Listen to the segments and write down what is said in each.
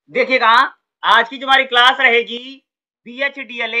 देखिएगा, आज की जो हमारी क्लास रहेगी BHDLA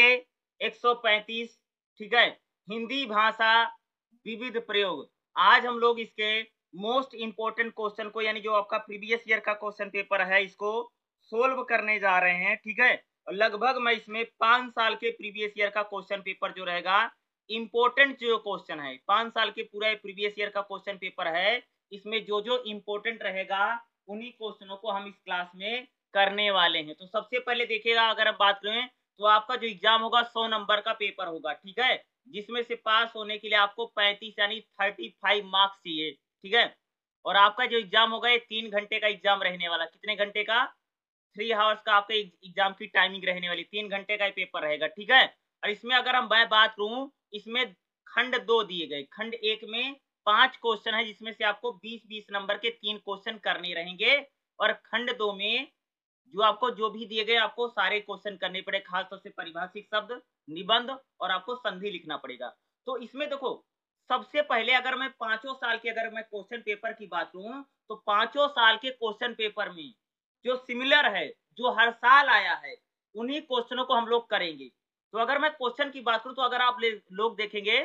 135, ठीक है, हिंदी भाषा विविध प्रयोग। आज हम लोग इसके मोस्ट इम्पोर्टेंट क्वेश्चन को, यानी जो आपका प्रीवियस ईयर का क्वेश्चन पेपर है, इसको सोल्व करने जा रहे हैं, ठीक है। और लगभग मैं इसमें 5 साल के प्रीवियस ईयर का क्वेश्चन पेपर जो रहेगा, इम्पोर्टेंट जो क्वेश्चन है, 5 साल के पूरा प्रीवियस ईयर का क्वेश्चन पेपर है, इसमें जो जो इम्पोर्टेंट रहेगा उन्हीं क्वेश्चनों को हम इस क्लास में करने वाले हैं। तो सबसे पहले देखिएगा, अगर हम बात करें तो आपका जो एग्जाम होगा 100 नंबर का पेपर होगा, ठीक है, जिसमें से पास होने के लिए आपको 35 यानी 35 मार्क्स चाहिए, ठीक है। और आपका जो एग्जाम होगा ये 3 घंटे का एग्जाम रहने वाला। कितने घंटे का? 3 आवर्स का आपका एग्जाम की टाइमिंग रहने वाली। 3 घंटे का पेपर रहेगा, ठीक है। और इसमें अगर हम बात करूं, इसमें खंड 2 दिए गए। खंड 1 में 5 क्वेश्चन है, जिसमें से आपको 20-20 नंबर के 3 क्वेश्चन करने रहेंगे। और खंड 2 में जो आपको जो भी दिए गए, आपको सारे क्वेश्चन करने पड़े, खासतौर से परिभाषिक शब्द, निबंध और आपको संधि लिखना पड़ेगा। तो इसमें देखो, सबसे पहले अगर मैं पांचों साल के अगर मैं क्वेश्चन पेपर की बात करूं, तो पांचों साल के क्वेश्चन पेपर में जो सिमिलर है, जो हर साल आया है, उन्हीं क्वेश्चनों को हम लोग करेंगे। तो अगर मैं क्वेश्चन की बात करूं, तो अगर आप लोग देखेंगे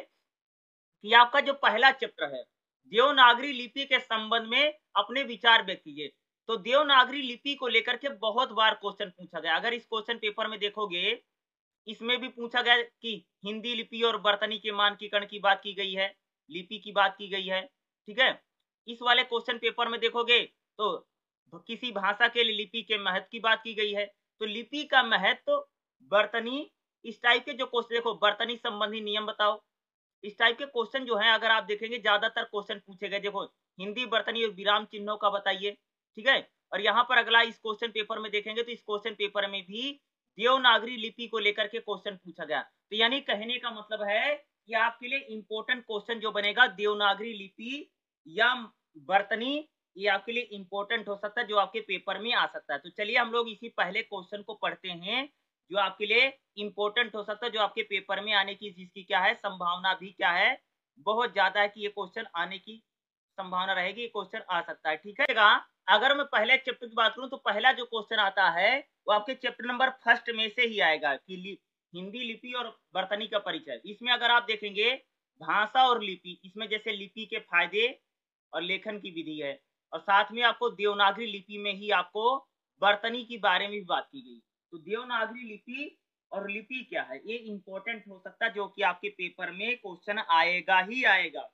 कि आपका जो पहला चैप्टर है, देवनागरी लिपि के संबंध में अपने विचार व्यक्त कीजिए। तो देवनागरी लिपि को लेकर के बहुत बार क्वेश्चन पूछा गया। अगर इस क्वेश्चन पेपर में देखोगे, इसमें भी पूछा गया कि हिंदी लिपि और बर्तनी के मानकीकरण की बात की गई है, लिपि की बात की गई है, ठीक है। इस वाले क्वेश्चन पेपर में देखोगे तो किसी भाषा के लिए लिपि के महत्व की बात की गई है। तो लिपि का महत्व, बर्तनी, इस टाइप के जो क्वेश्चन, देखो बर्तनी संबंधी नियम बताओ, इस टाइप के क्वेश्चन जो हैं, अगर आप देखेंगे ज्यादातर क्वेश्चन पूछे गए। देखो, हिंदी बर्तनी और विराम चिन्हों का बताइए, ठीक है। और यहाँ पर अगला इस क्वेश्चन पेपर में देखेंगे, तो इस क्वेश्चन पेपर में भी देवनागरी लिपि को लेकर के क्वेश्चन पूछा गया। तो यानी कहने का मतलब है कि आपके लिए इंपॉर्टेंट क्वेश्चन जो बनेगा देवनागरी लिपि या बर्तनी, ये आपके लिए इंपॉर्टेंट हो सकता है, जो आपके पेपर में आ सकता है। तो चलिए हम लोग इसी पहले क्वेश्चन को पढ़ते हैं, जो आपके लिए इंपॉर्टेंट हो सकता है, जो आपके पेपर में आने की, जिसकी क्या है संभावना भी क्या है, बहुत ज्यादा है कि ये क्वेश्चन आने की संभावना रहेगी, ये क्वेश्चन आ सकता है, ठीक है। अगर मैं पहले चैप्टर की बात करूं, तो पहला जो क्वेश्चन आता है वो आपके चैप्टर नंबर 1 में से ही आएगा कि हिंदी लिपि और बर्तनी का परिचय। इसमें अगर आप देखेंगे भाषा और लिपि, इसमें जैसे लिपि के फायदे और लेखन की विधि है, और साथ में आपको देवनागरी लिपि में ही आपको बर्तनी के बारे में भी बात की गई। तो देवनागरी लिपि और लिपि क्या है, ये इंपॉर्टेंट हो सकता है, जो कि आपके पेपर में क्वेश्चन आएगा ही आएगा।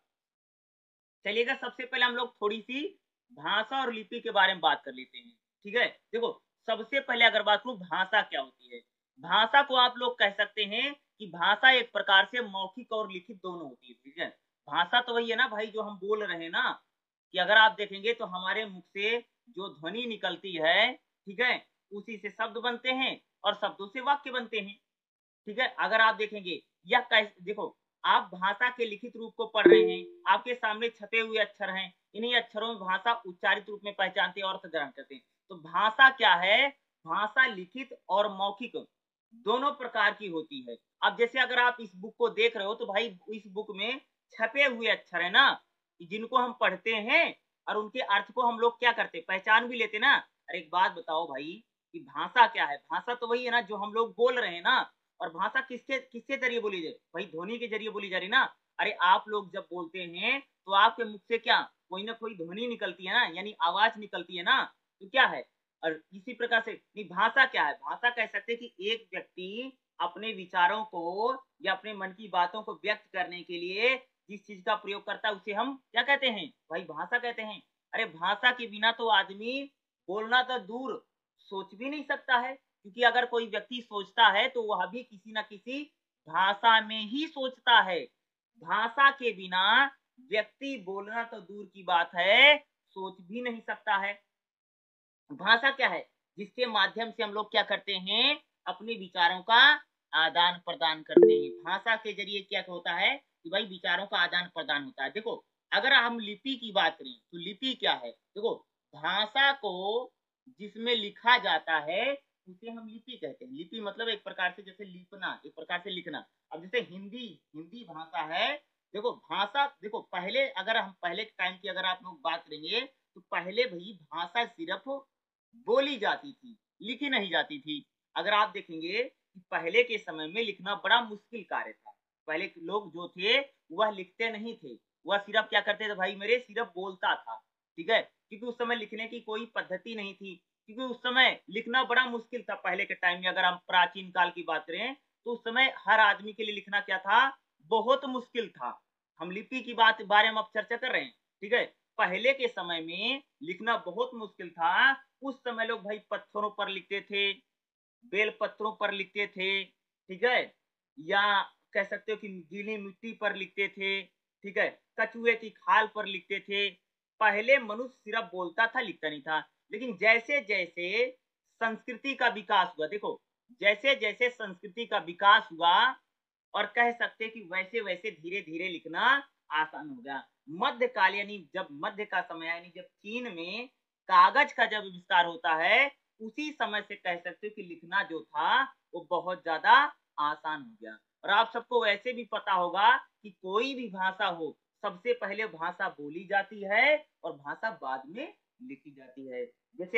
चलिएगा, सबसे पहले हम लोग थोड़ी सी भाषा और लिपि के बारे में बात कर लेते हैं, ठीक है। देखो, सबसे पहले अगर बात करूं भाषा क्या होती है, भाषा को आप लोग कह सकते हैं कि भाषा एक प्रकार से मौखिक और लिखित दोनों होती है, ठीक है। भाषा तो वही है ना भाई, जो हम बोल रहे हैं ना, कि अगर आप देखेंगे तो हमारे मुख से जो ध्वनि निकलती है, ठीक है, उसी से शब्द बनते हैं और शब्दों से वाक्य बनते हैं, ठीक है। अगर आप देखेंगे, यह कैसे, देखो, आप भाषा के लिखित रूप को पढ़ रहे हैं, आपके सामने छपे हुए अक्षर हैं, इन्हीं अक्षरों में भाषा उच्चारित रूप में पहचानते हैं और अर्थ ग्रहण करते हैं। तो भाषा क्या है, भाषा लिखित और मौखिक दोनों प्रकार की होती है। अब जैसे अगर आप इस बुक को देख रहे हो, तो भाई इस बुक में छपे हुए अक्षर है ना, जिनको हम पढ़ते हैं और उनके अर्थ को हम लोग क्या करते, पहचान भी लेते ना। अरे एक बात बताओ भाई, कि भाषा क्या है, भाषा तो वही है ना जो हम लोग बोल रहे हैं ना। और भाषा किसके किसके जरिए बोली जाए भाई, ध्वनि के जरिए बोली जा रही ना। अरे आप लोग जब बोलते हैं तो आपके मुख से क्या कोई ना कोई ध्वनि निकलती है ना, यानी आवाज निकलती है ना, तो क्या है। और इसी प्रकार से नहीं, भाषा क्या है, भाषा कह सकते हैं कि एक व्यक्ति अपने विचारों को या अपने मन की बातों को व्यक्त करने के लिए जिस चीज का प्रयोग करता है, उसे हम क्या कहते हैं भाई, भाषा कहते हैं। अरे भाषा के बिना तो आदमी बोलना तो दूर, सोच भी नहीं सकता है, क्योंकि अगर कोई व्यक्ति सोचता है तो वह भी किसी न किसी भाषा में ही सोचता है। भाषा के बिना व्यक्ति बोलना तो दूर की बात है, सोच भी नहीं सकता है। भाषा क्या है, जिसके माध्यम से हम लोग क्या करते हैं, अपने विचारों का आदान प्रदान करते हैं। भाषा के जरिए क्या होता है कि भाई विचारों का आदान प्रदान होता है। देखो, अगर हम लिपि की बात करें तो लिपि क्या है, देखो, भाषा को जिसमें लिखा जाता है उसे हम लिपि कहते हैं। लिपि मतलब एक प्रकार से जैसे लिखना, एक प्रकार से लिखना। अब जैसे हिंदी, हिंदी भाषा है। देखो भाषा, देखो पहले, अगर हम पहले के टाइम की अगर आप लोग बात करेंगे, तो पहले भाई भाषा सिर्फ बोली जाती थी, लिखी नहीं जाती थी। अगर आप देखेंगे कि पहले के समय में लिखना बड़ा मुश्किल कार्य था। पहले के लोग जो थे वह लिखते नहीं थे, वह सिर्फ क्या करते थे भाई मेरे, सिर्फ बोलता था, ठीक है? क्योंकि उस समय लिखने की कोई पद्धति नहीं थी, क्योंकि उस समय लिखना बड़ा मुश्किल था। पहले के टाइम में अगर हम प्राचीन काल की बात करें, तो उस समय हर आदमी के लिए लिखना क्या था, बहुत मुश्किल था। हम लिपि की बात बारे में अब चर्चा कर रहे हैं, ठीक है? पहले के समय में लिखना बहुत मुश्किल था। उस समय लोग भाई पत्थरों पर लिखते थे, बेल पत्रों पर लिखते थे, ठीक है? या कह सकते हो कि गीली मिट्टी पर लिखते थे, ठीक है? कछुए की खाल पर लिखते थे। पहले मनुष्य सिर्फ बोलता था, लिखता नहीं था। लेकिन जैसे-जैसे संस्कृति का विकास हुआ, देखो, जैसे-जैसे संस्कृति का विकास हुआ और कह सकते हैं कि वैसे-वैसे धीरे-धीरे लिखना आसान हो गया। मध्यकाल यानी जब मध्य का समय यानी जब चीन में कागज का जब विस्तार होता है, उसी समय से कह सकते हो कि लिखना जो था, वो बहुत ज़्यादा आसान हो गया। और आप सबको वैसे भी पता होगा कि कोई भी भाषा हो, सबसे पहले भाषा बोली जाती है और भाषा बाद में लिखी जाती है। जैसे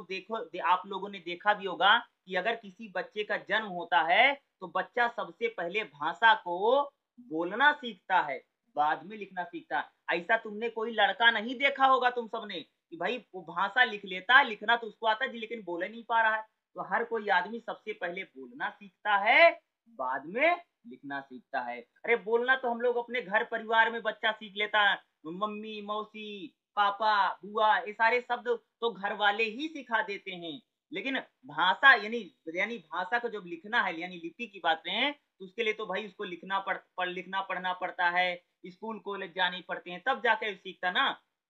आप लोगों ने देखा भी होगा कि अगर किसी बच्चे का जन्म होता है, तो बच्चा सबसे पहले भाषा को बोलना सीखता है, बाद में लिखना सीखता है। ऐसा तुमने कोई लड़का नहीं देखा होगा तुम सबने कि भाई वो भाषा लिख लेता है, लिखना तो उसको आता है जी, लेकिन बोल नहीं पा रहा है। तो हर कोई आदमी सबसे पहले बोलना सीखता है, बाद में लिखना सीखता है। अरे बोलना तो हम लोग अपने घर परिवार में बच्चा सीख लेता है, मम्मी, मौसी, पापा, बुआ, ये सारे शब्द तो घर वाले ही सिखा देते हैं। लेकिन भाषा यानी यानी भाषा को जब लिखना है यानी लिपि की बात करें, तो उसके लिए तो भाई उसको लिखना पढ़ना पड़ता है, स्कूल कॉलेज जाने पड़ते हैं, तब जाकर सीखता ना।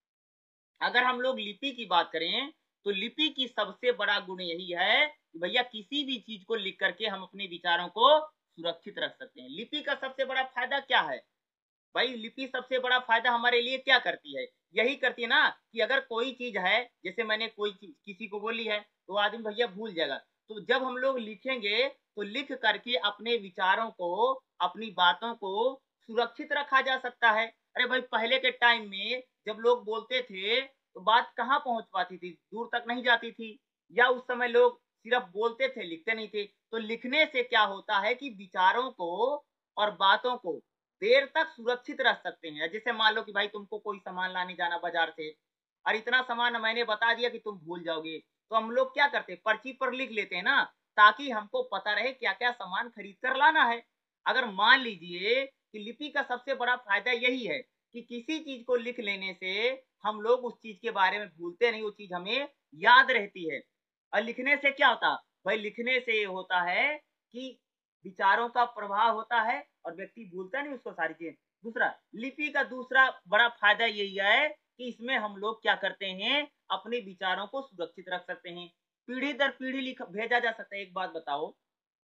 अगर हम लोग लिपि की बात करें, तो लिपि की सबसे बड़ा गुण यही है कि भैया किसी भी चीज को लिख करके हम अपने विचारों को सुरक्षित रख सकते हैं। लिपि का सबसे बड़ा फायदा क्या है? भाई लिपि सबसे बड़ा फायदा हमारे लिए क्या करती है? यही करती है ना कि अगर कोई चीज है, जैसे मैंने कोई चीज किसी को बोली है, तो आदमी भैया भूल जाएगा। तो जब हम लोग लिखेंगे, तो लिख करके अपने विचारों को, अपनी बातों को सुरक्षित रखा जा सकता है। अरे भाई पहले के टाइम में जब लोग बोलते थे, तो बात कहाँ पहुंच पाती थी, दूर तक नहीं जाती थी। या उस समय लोग सिर्फ बोलते थे, लिखते नहीं थे। तो लिखने से क्या होता है कि विचारों को और बातों को देर तक सुरक्षित रख सकते हैं। जैसे मान लो कि भाई तुमको कोई सामान लाने जाना बाजार से, और इतना सामान मैंने बता दिया कि तुम भूल जाओगे, तो हम लोग क्या करते हैं, पर्ची पर लिख लेते हैं ना, ताकि हमको पता रहे क्या क्या सामान खरीद कर लाना है। अगर मान लीजिए कि लिपि का सबसे बड़ा फायदा यही है कि किसी चीज को लिख लेने से हम लोग उस चीज के बारे में भूलते नहीं, वो चीज हमें याद रहती है। और लिखने से क्या होता, भाई लिखने से ये होता है कि विचारों का प्रभाव होता है और व्यक्ति भूलता नहीं उसको सारी चीजें। दूसरा, लिपि का दूसरा बड़ा फायदा यही है कि इसमें हम लोग क्या करते हैं, अपने विचारों को सुरक्षित रख सकते हैं, पीढ़ी दर पीढ़ी लिख भेजा जा सकता है। एक बात बताओ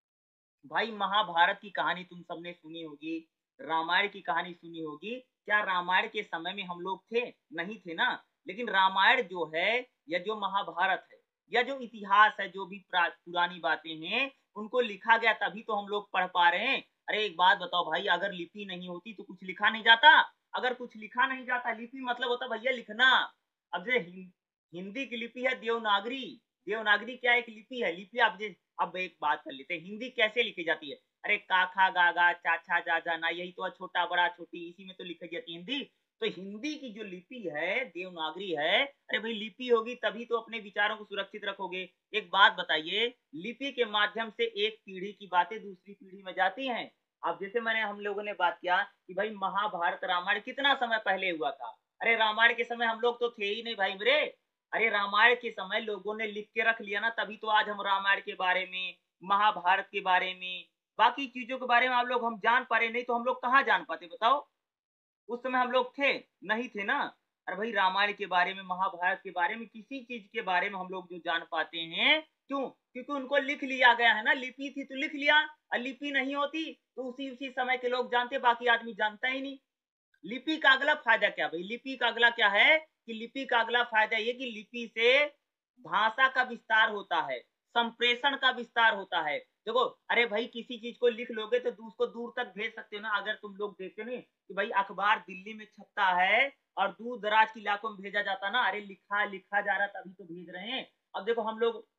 भाई, महाभारत की कहानी तुम सबने सुनी होगी, रामायण की कहानी सुनी होगी। क्या रामायण के समय में हम लोग थे? नहीं थे ना। लेकिन रामायण जो है या जो महाभारत है या जो इतिहास है, जो भी पुरानी बातें हैं, उनको लिखा गया तभी तो हम लोग पढ़ पा रहे हैं। अरे एक बात बताओ भाई, अगर लिपि नहीं होती तो कुछ लिखा नहीं जाता। अगर कुछ लिखा नहीं जाता, लिपि मतलब होता भैया लिखना। अब जैसे हिंदी की लिपि है देवनागरी। देवनागरी क्या एक लिपि है? लिपि अब एक बात कर लेते हैं, हिंदी कैसे लिखी जाती है? अरे का खा गा गा चा छा जा जा ना, यही तो छोटा बड़ा छोटी, इसी में तो लिखी जाती है हिंदी। तो हिंदी की जो लिपि है देवनागरी है। अरे भाई लिपि होगी तभी तो अपने विचारों को सुरक्षित रखोगे। एक बात बताइए, लिपि के माध्यम से एक पीढ़ी की बातें दूसरी पीढ़ी में जाती हैं। अब जैसे मैंने हम लोगों ने बात किया कि भाई महाभारत रामायण कितना समय पहले हुआ था। अरे रामायण के समय हम लोग तो थे ही नहीं भाई मेरे। अरे रामायण के समय लोगों ने लिख के रख लिया ना, तभी तो आज हम रामायण के बारे में, महाभारत के बारे में, बाकी चीजों के बारे में आप लोग हम जान पा रहे, नहीं तो हम लोग कहाँ जान पाते बताओ? उस समय हम लोग थे नहीं थे ना। अरे भाई रामायण के बारे में, महाभारत के बारे में, किसी चीज के बारे में हम लोग जो जान पाते हैं, क्यों? क्योंकि उनको लिख लिया गया है ना। लिपि थी तो लिख लिया, और लिपि नहीं होती तो उसी उसी समय के लोग जानते, बाकी आदमी जानता ही नहीं। लिपि का अगला फायदा क्या भाई, लिपि का अगला क्या है कि लिपि का अगला फायदा ये कि लिपि से भाषा का विस्तार होता है, संप्रेषण का विस्तार होता है। देखो, अरे भाई किसी चीज को लिख लोगे तो उसको दूर तक भेज सकते हो ना। अगर तुम लोग देखते नहीं कि भाई अखबार दिल्ली में छपता है और दूर दराज के इलाकों में भेजा जाता ना, अरे लिखा लिखा जा रहा तभी तो भेज रहे हैं। अब देखो हम लोग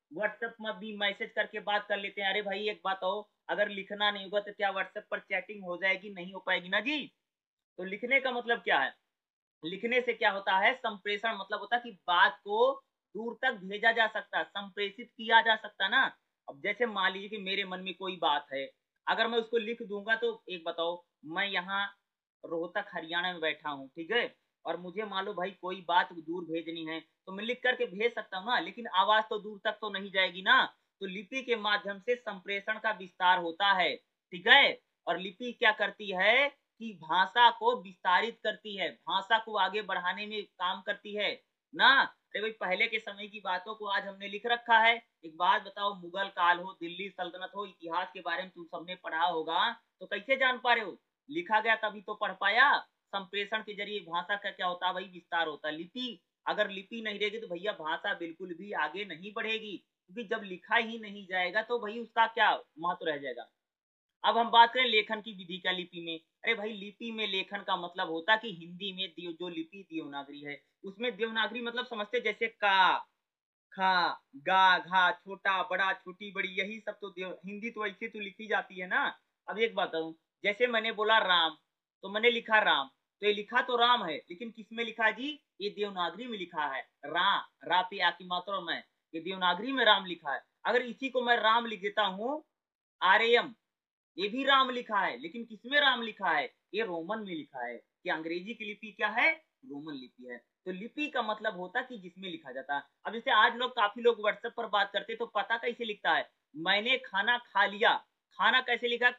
व्हाट्सएप में भी मैसेज करके बात कर लेते हैं। अरे भाई एक बात हो, अगर लिखना नहीं होगा तो क्या व्हाट्सएप पर चैटिंग हो जाएगी? नहीं हो पाएगी ना जी। तो लिखने का मतलब क्या है? लिखने से क्या होता है? संप्रेषण मतलब होता है कि बात को दूर तक भेजा जा सकता, संप्रेषित किया जा सकता ना। अब जैसे मान लीजिए कि मेरे मन में कोई बात है, अगर मैं उसको लिख दूंगा तो एक बताओ, मैं यहाँ रोहतक हरियाणा में बैठा हूँ, ठीक है, और मुझे मान लो भाई कोई बात दूर भेजनी है तो मैं लिख करके भेज सकता हूँ ना, लेकिन आवाज तो दूर तक तो नहीं जाएगी ना। तो लिपि के माध्यम से संप्रेषण का विस्तार होता है, ठीक है। और लिपि क्या करती है कि भाषा को विस्तारित करती है, भाषा को आगे बढ़ाने में काम करती है ना। अरे भाई पहले के समय की बातों को आज हमने लिख रखा है। एक बात बताओ, मुगल काल हो, दिल्ली सल्तनत हो, इतिहास के बारे में तुम सबने पढ़ा होगा, तो कैसे जान पा रहे हो? लिखा गया तभी तो पढ़ पाया। संप्रेषण के जरिए भाषा का क्या होता है भाई? विस्तार होता है। लिपि, अगर लिपि नहीं रहेगी तो भैया भाषा बिल्कुल भी आगे नहीं बढ़ेगी, क्योंकि जब लिखा ही नहीं जाएगा तो भाई उसका क्या महत्व रह जाएगा। अब हम बात करें लेखन की विधि का लिपि में। अरे भाई लिपि में लेखन का मतलब होता कि हिंदी में जो लिपि देवनागरी है, उसमें देवनागरी मतलब समझते जैसे का, खा, गा, घा, छोटा बड़ा, छोटी बड़ी, यही सब तो हिंदी तो ऐसे तो लिखी जाती है ना। अब एक बात बताऊं, जैसे मैंने बोला राम, तो मैंने लिखा राम, तो ये लिखा तो राम है, लेकिन किस में लिखा है जी? ये देवनागरी में लिखा है। रा, रा पे आ की मात्रा में, ये देवनागरी में राम लिखा है। अगर इसी को मैं राम लिख देता हूँ, आर्यम, ये भी राम लिखा है, लेकिन किसमें राम लिखा है? ये रोमन में लिखा है। कि अंग्रेजी की लिपि क्या है? रोमन लिपि है। तो लिपि का मतलब होता कि जिसमें लिखा जाता है। अब जैसे आज लोग, काफी लोग व्हाट्सएप पर बात करते तो पता कैसे लिखता है? मैंने खाना खा लिया, खाना कैसे लिखा?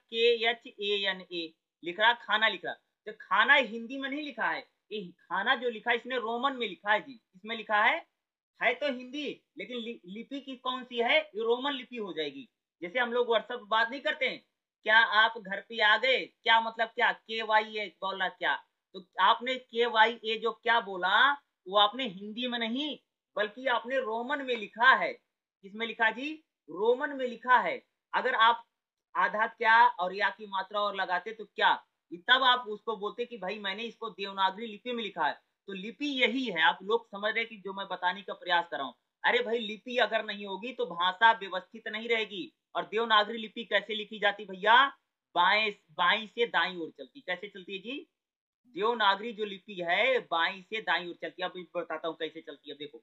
KHANA लिख रहा, खाना लिख रहा। तो खाना हिंदी में नहीं लिखा है, ये खाना जो लिखा है इसने रोमन में लिखा है जी। इसमें लिखा है तो हिंदी, लेकिन लिपि की कौन सी है? ये रोमन लिपि हो जाएगी। जैसे हम लोग व्हाट्सएप पर बात नहीं करते हैं, क्या आप घर पे आ गए, क्या मतलब क्या? KYA बोला क्या? तो आपने KYA जो क्या बोला, वो आपने हिंदी में नहीं, बल्कि आपने रोमन में लिखा है। किसमें लिखा जी? रोमन में लिखा है। अगर आप आधा क्या और या की मात्रा और लगाते तो क्या, तब आप उसको बोलते कि भाई मैंने इसको देवनागरी लिपि में लिखा है। तो लिपि यही है, आप लोग समझ रहे कि जो मैं बताने का प्रयास कर रहा हूँ। अरे भाई लिपि अगर नहीं होगी तो भाषा व्यवस्थित नहीं रहेगी। और देवनागरी लिपि कैसे लिखी जाती भैया? बाएं, बाई से दाई ओर चलती। कैसे चलती है जी? देवनागरी जो लिपि है बाई से दाई ओर चलती है। अब बताता हूँ कैसे चलती है। देखो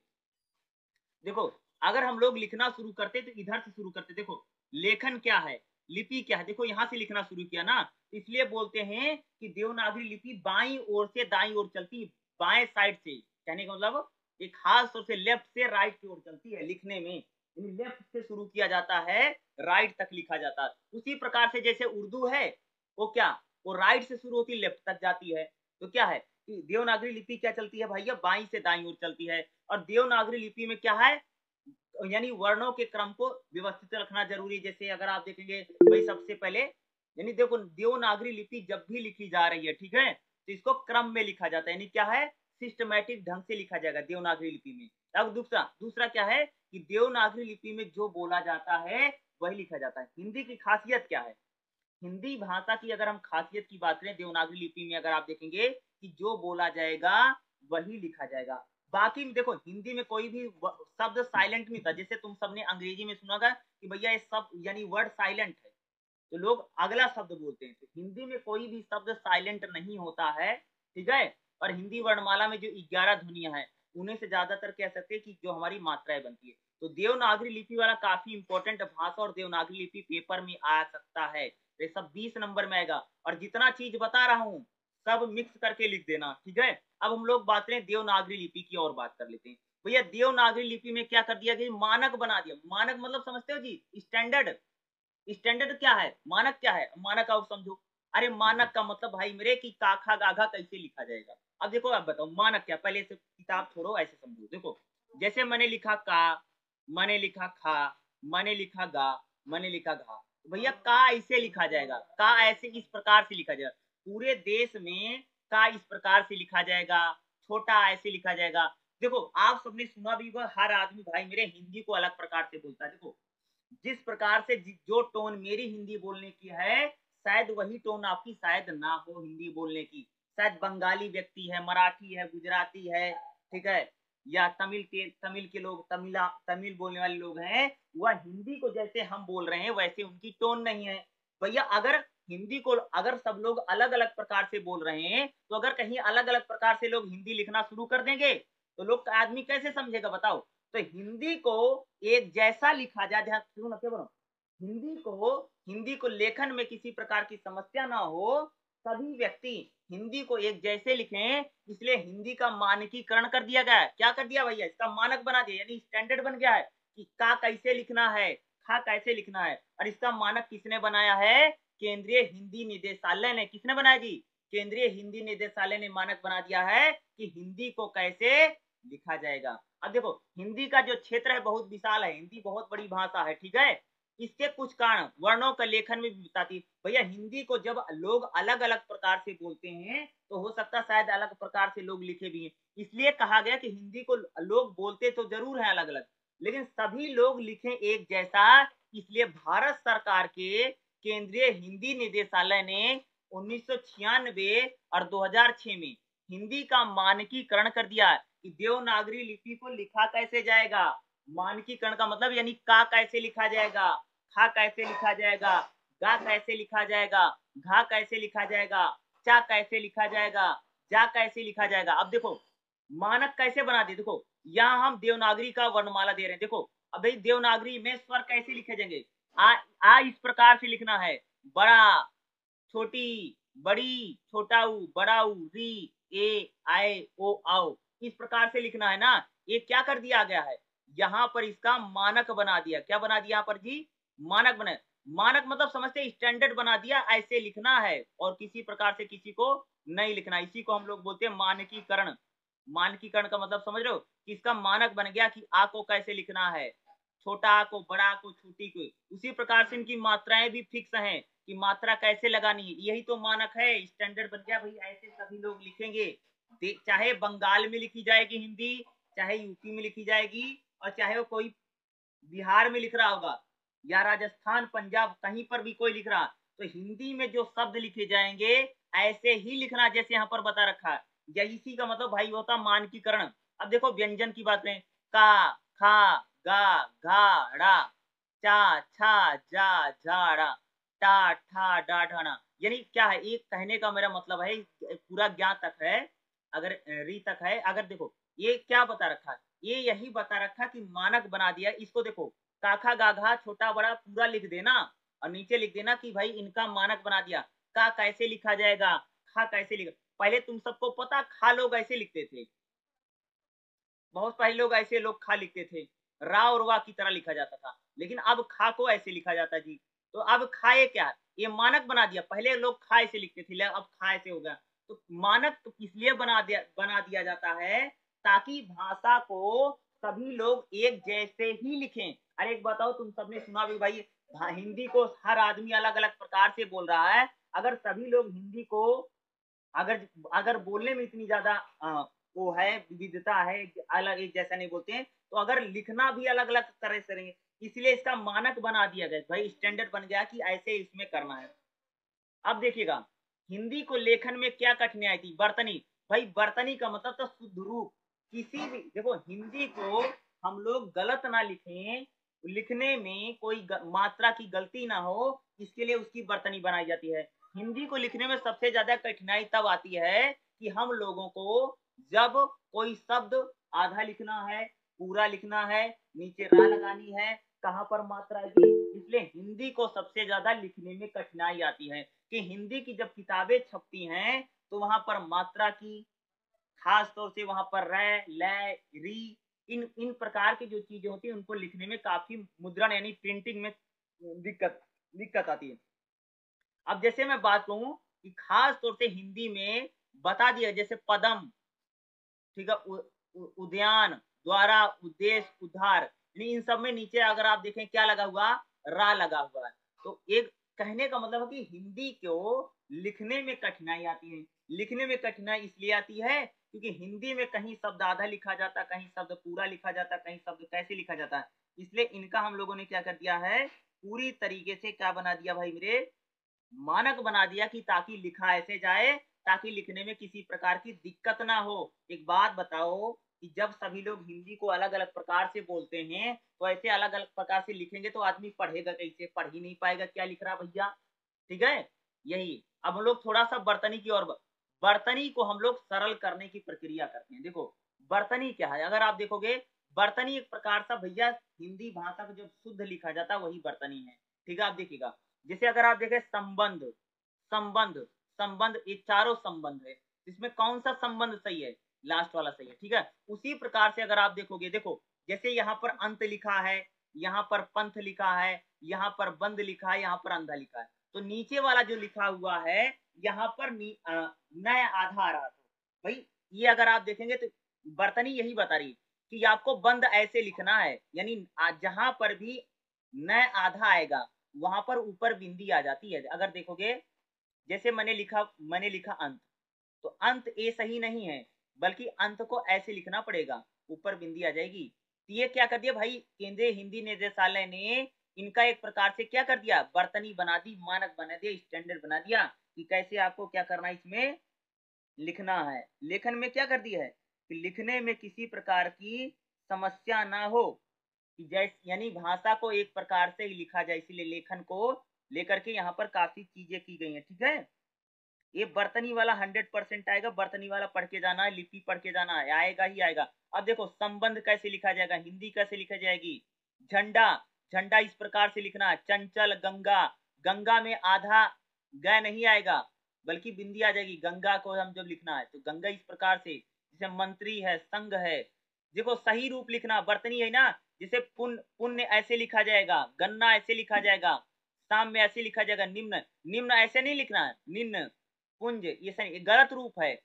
देखो, अगर हम लोग लिखना शुरू करते तो इधर से शुरू करते। देखो लेखन क्या है, लिपि क्या है, देखो यहाँ से लिखना शुरू किया ना, इसलिए बोलते हैं कि देवनागरी लिपि बाई ओर से दाई ओर चलती, बाएं साइड से। कहने का मतलब एक खास तौर से लेफ्ट से राइट की ओर चलती है लिखने में। लेफ्ट से शुरू किया जाता है, राइट तक लिखा जाता है। उसी प्रकार से जैसे उर्दू है, वो क्या, वो राइट से शुरू होती लेफ्ट तक जाती है। तो क्या है कि देवनागरी लिपि क्या चलती है भैया? बाई से दाई ओर चलती है। और देवनागरी लिपि में क्या है, यानी वर्णों के क्रम को व्यवस्थित रखना जरूरी। जैसे अगर आप देखेंगे भाई सबसे पहले, यानी देखो देवनागरी लिपि जब भी लिखी जा रही है, ठीक है, तो इसको क्रम में लिखा जाता है, यानी क्या है, सिस्टमैटिक ढंग से लिखा जाएगा देवनागरी लिपि में। अब दूसरा दूसरा क्या है कि देवनागरी लिपि में जो बोला जाता है वही लिखा जाता है। हिंदी की खासियत क्या है? हिंदी भाषा की अगर हम खासियत की बात करें, देवनागरी लिपि में अगर आप देखेंगे कि जो बोला जाएगा वही लिखा जाएगा। बाकी में देखो हिंदी में कोई भी शब्द साइलेंट नहीं था। जैसे तुम सबने अंग्रेजी में सुना था कि भैया ये सब यानी वर्ड साइलेंट है, तो लोग अगला शब्द बोलते हैं। तो हिंदी में कोई भी शब्द साइलेंट नहीं होता है, ठीक है। और हिंदी वर्णमाला में जो 11 ध्वनियां हैं, उन्हें से ज्यादातर कह सकते हैं कि जो हमारी मात्राएं बनती है। तो देवनागरी लिपि वाला काफी इंपॉर्टेंट भाषा, और देवनागरी लिपि पेपर में आ सकता है। तो ये सब 20 नंबर में आएगा। और जितना चीज बता रहा हूँ सब मिक्स करके लिख देना, ठीक है। अब हम लोग बात करें देवनागरी लिपि की और बात कर लेते हैं। भैया देवनागरी लिपि में क्या कर दिया गया? मानक बना दिया। मानक मतलब समझते हो जी? स्टैंडर्ड। स्टैंडर्ड क्या है? मानक क्या है? मानक आप समझो। अरे मानक का मतलब भाई मेरे कि काखा गाघा कैसे लिखा जाएगा। अब देखो, आप बताओ मानक क्या, पहले से किताब छोड़ो ऐसे समझो। देखो जैसे मैंने लिखा का, मैंने लिखा खा, मैंने लिखा गा, मैंने लिखा घा, तो भैया का ऐसे लिखा जाएगा, का ऐसे इस प्रकार से लिखा जाएगा। पूरे देश में का इस प्रकार से लिखा जाएगा, छोटा ऐसे लिखा जाएगा। देखो आप सबने सुना भी होगा, हर आदमी भाई मेरे हिंदी को अलग प्रकार से बोलता है। देखो जिस प्रकार से जो टोन मेरी हिंदी बोलने की है, शायद वही टोन आपकी शायद ना हो हिंदी बोलने की। शायद बंगाली व्यक्ति है, मराठी है, गुजराती है, ठीक है, या तमिल के लोग, तमिल बोलने वाले लोग हैं, वह हिंदी को जैसे हम बोल रहे हैं वैसे उनकी टोन नहीं है। भैया अगर हिंदी को अगर सब लोग अलग अलग प्रकार से बोल रहे हैं, तो अगर कहीं अलग अलग प्रकार से लोग हिंदी लिखना शुरू कर देंगे तो लोग, आदमी कैसे समझेगा बताओ। तो हिंदी को एक जैसा लिखा जाए, ध्यान सुनो ना, क्या बोलो, हिंदी को लेखन में किसी प्रकार की समस्या ना हो, सभी व्यक्ति हिंदी को एक जैसे लिखें, इसलिए हिंदी का मानकीकरण कर दिया गया है। क्या कर दिया भैया, इसका मानक बना दिया, यानी स्टैंडर्ड बन गया है कि का कैसे लिखना है, खा कैसे लिखना है। और इसका मानक किसने बनाया है, केंद्रीय हिंदी निदेशालय ने। किसने बनाया जी, केंद्रीय हिंदी निदेशालय ने मानक बना दिया है कि हिंदी को कैसे लिखा जाएगा। अब देखो हिंदी का जो क्षेत्र है बहुत विशाल है, हिंदी बहुत बड़ी भाषा है, ठीक है। इसके कुछ कारण वर्णों का लेखन में भी बताती। भैया हिंदी को जब लोग अलग अलग प्रकार से बोलते हैं तो हो सकता शायद अलग प्रकार से लोग लिखे भी हैं, इसलिए कहा गया कि हिंदी को लोग बोलते तो जरूर हैं अलग अलग, लेकिन सभी लोग लिखें एक जैसा। इसलिए भारत सरकार के केंद्रीय हिंदी निदेशालय ने 1996 और 2006 में हिंदी का मानकीकरण कर दिया कि देवनागरी लिपि को लिखा कैसे जाएगा। मानकीकरण का मतलब यानी का कैसे लिखा जाएगा, खा कैसे लिखा जाएगा, गा कैसे लिखा जाएगा, घा कैसे लिखा जाएगा, चा कैसे लिखा जाएगा, जा कैसे लिखा जाएगा। अब देखो मानक कैसे बना दिए, देखो यहाँ हम देवनागरी का वर्णमाला दे रहे हैं। देखो अब भाई देवनागरी में स्वर कैसे लिखे जाएंगे, आ इस प्रकार से लिखना है, बड़ा, छोटी, बड़ी, छोटा ऊ, बड़ा ऊ, री, ए, आए, ओ, आओ, इस प्रकार से लिखना है ना। ये क्या कर दिया गया है, यहाँ पर इसका मानक बना दिया। क्या बना दिया यहाँ पर जी, मानक बना। मानक मतलब समझते, स्टैंडर्ड बना दिया, ऐसे लिखना है और किसी प्रकार से किसी को नहीं लिखना। इसी को हम लोग बोलते हैं मानकीकरण। मानकीकरण का मतलब समझ रहे हो कि इसका मानक बन गया कि आ को कैसे लिखना है, छोटा आ को, बड़ा आ को, छोटी को। उसी प्रकार से इनकी मात्राएं भी फिक्स हैं कि मात्रा कैसे लगानी है, यही तो मानक है, स्टैंडर्ड बन गया भाई। ऐसे सभी लोग लिखेंगे, चाहे बंगाल में लिखी जाएगी हिंदी, चाहे यूपी में लिखी जाएगी, और चाहे वो कोई बिहार में लिख रहा होगा या राजस्थान, पंजाब, कहीं पर भी कोई लिख रहा, तो हिंदी में जो शब्द लिखे जाएंगे ऐसे ही लिखना जैसे यहाँ पर बता रखा है। इसी का मतलब भाई होता मानकीकरण। अब देखो व्यंजन की बात करें, का, खा, गा, घा, ड़ा, चा, छा, जा, झा, ड़ा, टा, ठा, डा, ढाना। यानी क्या है, एक कहने का मेरा मतलब है, पूरा ज्ञान तक है, अगर री तक है, अगर देखो ये क्या बता रखा है, ये यही बता रखा कि मानक बना दिया। इसको देखो काखा गाघा छोटा बड़ा पूरा लिख देना और नीचे लिख देना कि भाई इनका मानक बना दिया। का कैसे लिखा जाएगा, खा कैसे लिखा, पहले तुम सबको पता खा लोग ऐसे लिखते थे, बहुत पहले लोग ऐसे लोग खा लिखते थे, रा और वा की तरह लिखा जाता था, लेकिन अब खा को ऐसे लिखा जाता जी। तो अब खाए क्या, ये मानक बना दिया, पहले लोग खा ऐसे लिखते थे, अब खा ऐसे हो गया। तो मानक तो इसलिए बना दिया जाता है ताकि भाषा को सभी लोग एक जैसे ही लिखें। अरे एक बताओ, तुम सबने सुना भी भाई हिंदी को हर आदमी अलग अलग प्रकार से बोल रहा है, अगर सभी लोग हिंदी को अगर अगर बोलने में इतनी ज्यादा वो है, विविधता है, अलग एक जैसा नहीं बोलते हैं, तो अगर लिखना भी अलग अलग तरह से रहेंगे। इसलिए इसका मानक बना दिया गया भाई, स्टैंडर्ड बन गया कि ऐसे इसमें करना है। अब देखिएगा हिंदी को लेखन में क्या कठिनाई थी, बर्तनी। भाई बर्तनी का मतलब तो शुद्ध रूप, किसी भी देखो हिंदी को हम लोग गलत ना लिखें, लिखने में कोई मात्रा की गलती ना हो, इसके लिए उसकी बर्तनी बनाई जाती है। हिंदी को लिखने में सबसे ज्यादा कठिनाई तब आती है कि हम लोगों को जब कोई शब्द आधा लिखना है, पूरा लिखना है, नीचे रा लगानी है, कहाँ पर मात्रा आएगी, इसलिए हिंदी को सबसे ज्यादा लिखने में कठिनाई आती है। कि हिंदी की जब किताबें छपती हैं तो वहां पर मात्रा की, खास तौर से वहां पर रै, लय, री, इन प्रकार की जो चीजें होती है उनको लिखने में काफी मुद्रण यानी प्रिंटिंग में दिक्कत दिक्कत आती है। अब जैसे मैं बात कहूं कि खास तौर से हिंदी में बता दिया, जैसे पदम, ठीक है, उद्यान, द्वारा, उद्देश्य, उद्धार, यानी इन सब में नीचे अगर आप देखें क्या लगा हुआ, रा लगा हुआ है। तो एक कहने का मतलब है कि हिंदी को लिखने में कठिनाई आती है। लिखने में कठिनाई इसलिए आती है क्योंकि हिंदी में कहीं शब्द आधा लिखा जाता, कहीं शब्द पूरा लिखा जाता, कहीं शब्द कैसे लिखा जाता है। इसलिए इनका हम लोगों ने क्या कर दिया है, पूरी तरीके से क्या बना दिया भाई मेरे, मानक बना दिया कि ताकि लिखा ऐसे जाए ताकि लिखने में किसी प्रकार की दिक्कत ना हो। एक बात बताओ, कि जब सभी लोग हिंदी को अलग अलग प्रकार से बोलते हैं तो ऐसे अलग अलग प्रकार से लिखेंगे तो आदमी पढ़ेगा कैसे, पढ़ ही नहीं पाएगा, क्या लिख रहा भैया। ठीक है, यही। अब हम लोग थोड़ा सा बर्तनी की ओर, बर्तनी को हम लोग सरल करने की प्रक्रिया करते हैं। देखो बर्तनी क्या है, अगर आप देखोगे बर्तनी एक प्रकार सा भैया हिंदी भाषा को जब शुद्ध लिखा जाता है वही बर्तनी है। ठीक है, आप देखिएगा जैसे अगर आप देखें संबंध, संबंध, संबंध, ये चारों संबंध है, इसमें कौन सा संबंध सही है, लास्ट वाला सही है। ठीक है, उसी प्रकार से अगर आप देखोगे, देखो जैसे यहाँ पर अंत लिखा है, यहाँ पर पंथ लिखा है, यहाँ पर बंद लिखा है, यहाँ पर अंधा लिखा है, तो नीचे वाला जो लिखा हुआ है यहाँ पर नए आधार आ, तो भाई ये अगर आप देखेंगे तो बर्तनी यही बता रही कि आपको बंद ऐसे लिखना है, यानी जहां पर भी नए आधा आएगा वहां पर ऊपर बिंदी आ जाती है। अगर देखोगे जैसे मैंने लिखा अंत, तो अंत ए सही नहीं है, बल्कि अंत को ऐसे लिखना पड़ेगा, ऊपर बिंदी आ जाएगी। तो ये क्या कर दिया भाई, केंद्रीय हिंदी निदेशालय ने इनका एक प्रकार से क्या कर दिया, बर्तनी बना दी, मानक बना दिया, स्टैंडर्ड बना दिया कि कैसे आपको क्या करना है, इसमें लिखना है। लेखन में क्या कर दिया है कि लिखने में किसी प्रकार की समस्या ना हो, कि जैसे यानी भाषा को एक प्रकार से ही लिखा जाए, इसलिए लेखन को लेकर के यहाँ पर काफी चीजें की गई हैं। ठीक है, ये बर्तनी वाला 100% आएगा, बर्तनी वाला पढ़ के जाना है, लिपि पढ़ के जाना है, आएगा ही आएगा। अब देखो संबंध कैसे लिखा जाएगा, हिंदी कैसे लिखा जाएगी, झंडा, झंडा इस प्रकार से लिखना है, चंचल गंगा, गंगा में आधा ग नहीं आएगा बल्कि बिंदी आ जाएगी, गंगा को हम जब लिखना है तो गंगा इस प्रकार से, जैसे मंत्री है, संघ है। देखो सही रूप लिखना, बर्तनी है ना, जैसे पुण्य, पुण्य ऐसे लिखा जाएगा, गन्ना ऐसे लिखा जाएगा, शाम में ऐसे लिखा जाएगा, निम्न, निम्न ऐसे नहीं लिखना है, निम्न, पुंज, ये सही, ये गलत रूप है।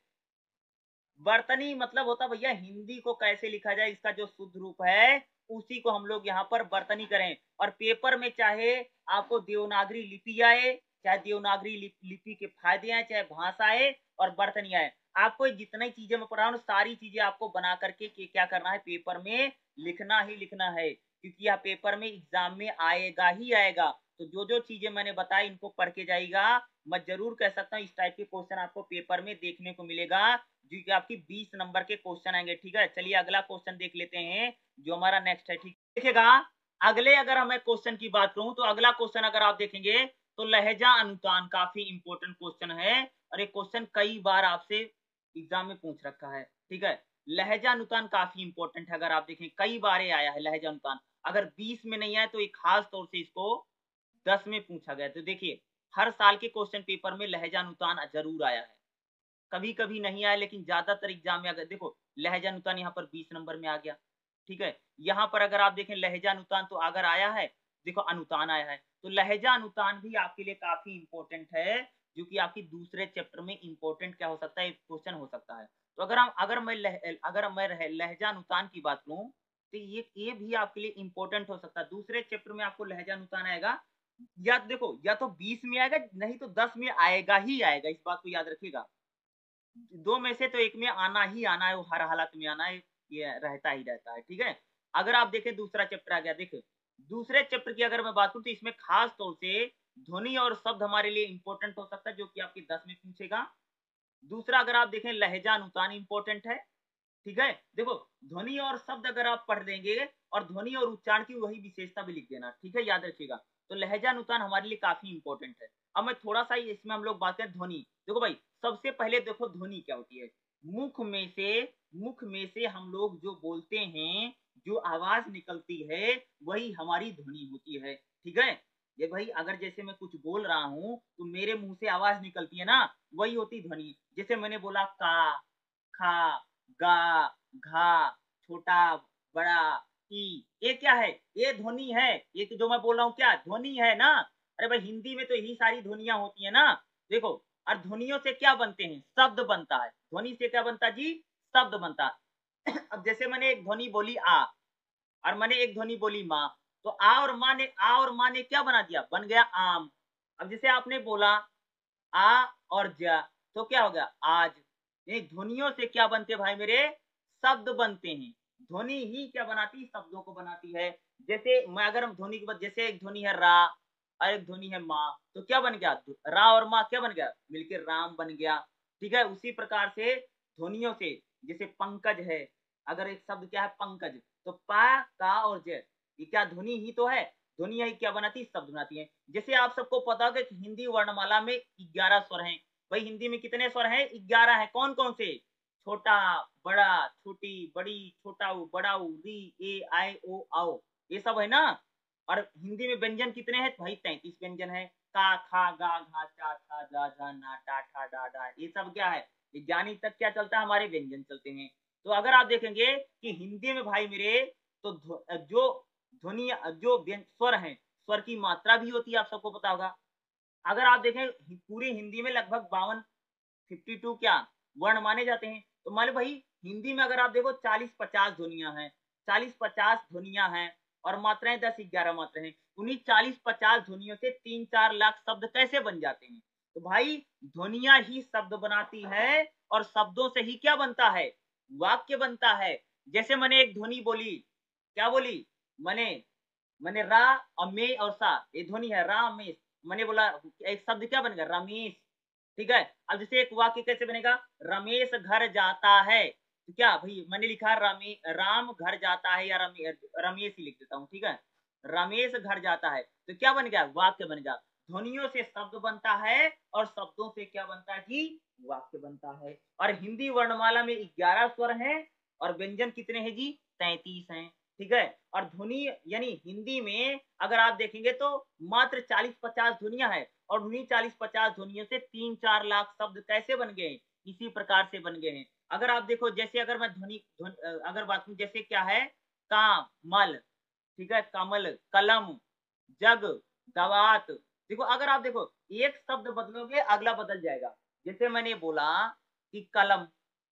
बर्तनी मतलब होता भैया हिंदी को कैसे लिखा जाए, इसका जो शुद्ध रूप है उसी को हम लोग यहाँ पर बर्तनी करें। और पेपर में चाहे आपको देवनागरी लिपि आए, चाहे देवनागरी लिपि के फायदे आए, चाहे भाषा आए और बर्तनी आए, आपको जितनी चीजें मैं पढ़ा हूँ सारी चीजें आपको बना करके क्या करना है, पेपर में लिखना ही लिखना है, क्योंकि यह पेपर में एग्जाम में आएगा ही आएगा। तो जो जो चीजें मैंने बताई इनको पढ़ के जाएगा, मैं जरूर कह सकता हूँ इस टाइप के क्वेश्चन आपको पेपर में देखने को मिलेगा, जो कि आपकी 20 नंबर के क्वेश्चन आएंगे। ठीक है, चलिए अगला क्वेश्चन देख लेते हैं जो हमारा नेक्स्ट है। ठीक देखिएगा, अगले अगर हमें क्वेश्चन की बात करूं तो अगला क्वेश्चन अगर आप देखेंगे तो लहजा अनुतान काफी इंपॉर्टेंट क्वेश्चन है, और ये क्वेश्चन कई बार आपसे एग्जाम में पूछ रखा है। ठीक है, लहजा अनुतान काफी इंपॉर्टेंट है, अगर आप देखें कई बार आया है लहजा अनुतान, अगर 20 में नहीं आया तो एक खास तौर से इसको 10 में पूछा गया। तो देखिए हर साल के क्वेश्चन पेपर में लहजा अनुतान जरूर आया है, कभी कभी नहीं आया, लेकिन ज्यादातर एग्जाम में अगर देखो लहजा अनुतान यहाँ पर 20 नंबर में आ गया। ठीक है, यहाँ पर अगर आप देखें लहजा अनुतान तो अगर आया है, देखो अनुतान आया है, तो लहजा अनुतान भी आपके लिए काफी इंपॉर्टेंट है, जो कि आपकी दूसरे चैप्टर में इंपॉर्टेंट क्या हो सकता है, क्वेश्चन हो सकता है। तो अगर मैं लहजा अनुतान की बात करूं तो ये भी आपके लिए इंपॉर्टेंट हो सकता है, दूसरे चैप्टर में आपको लहजा अनुतान आएगा, या देखो या तो 20 में आएगा नहीं तो 10 में आएगा ही आएगा, इस बात को याद रखिएगा, दो में से तो एक में आना ही आना है, वो हर हालत में आना है, ये रहता ही रहता है। ठीक है, अगर आप देखें दूसरा चैप्टर आ गया, देखो दूसरे चैप्टर की अगर मैं बात करूं तो इसमें खास तौर से ध्वनि और शब्द हमारे लिए इंपॉर्टेंट हो सकता है, जो कि आपके 10 में पूछेगा। दूसरा अगर आप देखें लहजा अनुतान इंपॉर्टेंट है। ठीक है, देखो ध्वनि और शब्द अगर आप पढ़ देंगे और ध्वनि और उच्चारण की वही विशेषता भी लिख देना। ठीक है, याद रखिएगा, तो लहजा अनुतान हमारे लिए काफी इंपॉर्टेंट है। अब मैं थोड़ा सा इसमें हम लोग बात करें ध्वनि। देखो भाई सबसे पहले देखो ध्वनि क्या होती है, मुख में से हम लोग जो बोलते हैं, जो आवाज निकलती है वही हमारी ध्वनि होती है। ठीक है, ये भाई अगर जैसे मैं कुछ बोल रहा हूँ तो मेरे मुंह से आवाज निकलती है ना, वही होती ध्वनि। जैसे मैंने बोला का, खा, गा, घा, छोटा, बड़ा, ई, ये क्या है, ये ध्वनि है, ये जो मैं बोल रहा हूँ क्या ध्वनि है ना। अरे भाई हिंदी में तो यही सारी ध्वनियां होती है ना। देखो और ध्वनियों से क्या बनते हैं, शब्द बनता है, ध्वनि से क्या बनता है जी, शब्द बनता है। अब जैसे मैंने एक ध्वनि बोली आ और मैंने एक ध्वनि बोली माँ, तो आ और माँ ने क्या बना दिया, बन गया आम। अब जैसे आपने बोला आ और जा, तो क्या हो गया आज। ये ध्वनियों से क्या बनते भाई मेरे, शब्द बनते हैं। ध्वनि ही क्या बनाती, शब्दों को बनाती है। जैसे मैं अगर हम ध्वनि की बात, जैसे एक ध्वनि है रा और एक ध्वनि है माँ, तो क्या बन गया, रा और माँ क्या बन गया, मिलकर राम बन गया। ठीक है, उसी प्रकार से ध्वनियों से, जैसे पंकज है, अगर एक शब्द क्या है पंकज, तो पा, का और ज, ये क्या ध्वनि ही तो है। ध्वनि यही क्या बनाती है, शब्द बनाती है। जैसे आप सबको पता होगा कि हिंदी वर्णमाला में 11 स्वर हैं। भाई हिंदी में कितने स्वर हैं, 11 हैं। कौन कौन से, छोटा, बड़ा, छोटी, बड़ी, छोटा ऊ, बड़ा ऊ, री, ए, आई, ओ, आओ, ये सब है ना। और हिंदी में व्यंजन कितने हैं भाई, 33 व्यंजन है। का, खा, गा, घा, चा, छा, जा, झा, ना, टा, ठा, डा, डा, ये सब क्या है, ये ज्ञानी तक क्या चलता है, हमारे व्यंजन चलते हैं। तो अगर आप देखेंगे कि हिंदी में भाई मेरे, तो जो ध्वनि, जो स्वर हैं, स्वर की मात्रा भी होती है, आप सबको पता होगा। अगर आप देखें पूरी हिंदी में लगभग 52 क्या वर्ण माने जाते हैं। तो मान लो भाई हिंदी में अगर आप देखो 40-50 ध्वनियां हैं, 40-50 ध्वनियां हैं, और मात्राएं 10-11 मात्राएं हैं। उन्हीं 40-50 ध्वनियों से 3-4 लाख शब्द कैसे बन जाते हैं। तो भाई ध्वनियां ही शब्द बनाती है, और शब्दों से ही क्या बनता है, वाक्य बनता है। जैसे मैंने एक ध्वनि बोली, क्या बोली, मैंने मैंने रा और मे और सा, ये ध्वनि है, रामेश। मैंने बोला एक शब्द क्या बनेगा, रमेश। ठीक है। अब जैसे एक वाक्य कैसे बनेगा, रमेश घर जाता है, तो क्या भाई मैंने लिखा राम घर जाता है, या रमेश ही लिख देता हूँ, ठीक है। रमेश घर जाता है, तो क्या बन गया, वाक्य बन गया। ध्वनियों से शब्द बनता है, और शब्दों से क्या बनता है जी, वाक्य बनता है। और हिंदी वर्णमाला में 11 स्वर हैं, और व्यंजन कितने हैं जी, 33 हैं। ठीक है। और ध्वनि यानी हिंदी में अगर आप देखेंगे तो मात्र 40-50 ध्वनियां हैं, और उन्हीं 40-50 ध्वनियों से 3-4 लाख शब्द कैसे बन गए, इसी प्रकार से बन गए हैं। अगर आप देखो, जैसे अगर मैं अगर बात करूं, जैसे क्या है, कामल, ठीक है, कमल, कलम, जग, दवात। देखो अगर आप देखो एक शब्द बदलोगे अगला बदल जाएगा। जैसे मैंने बोला कि कलम,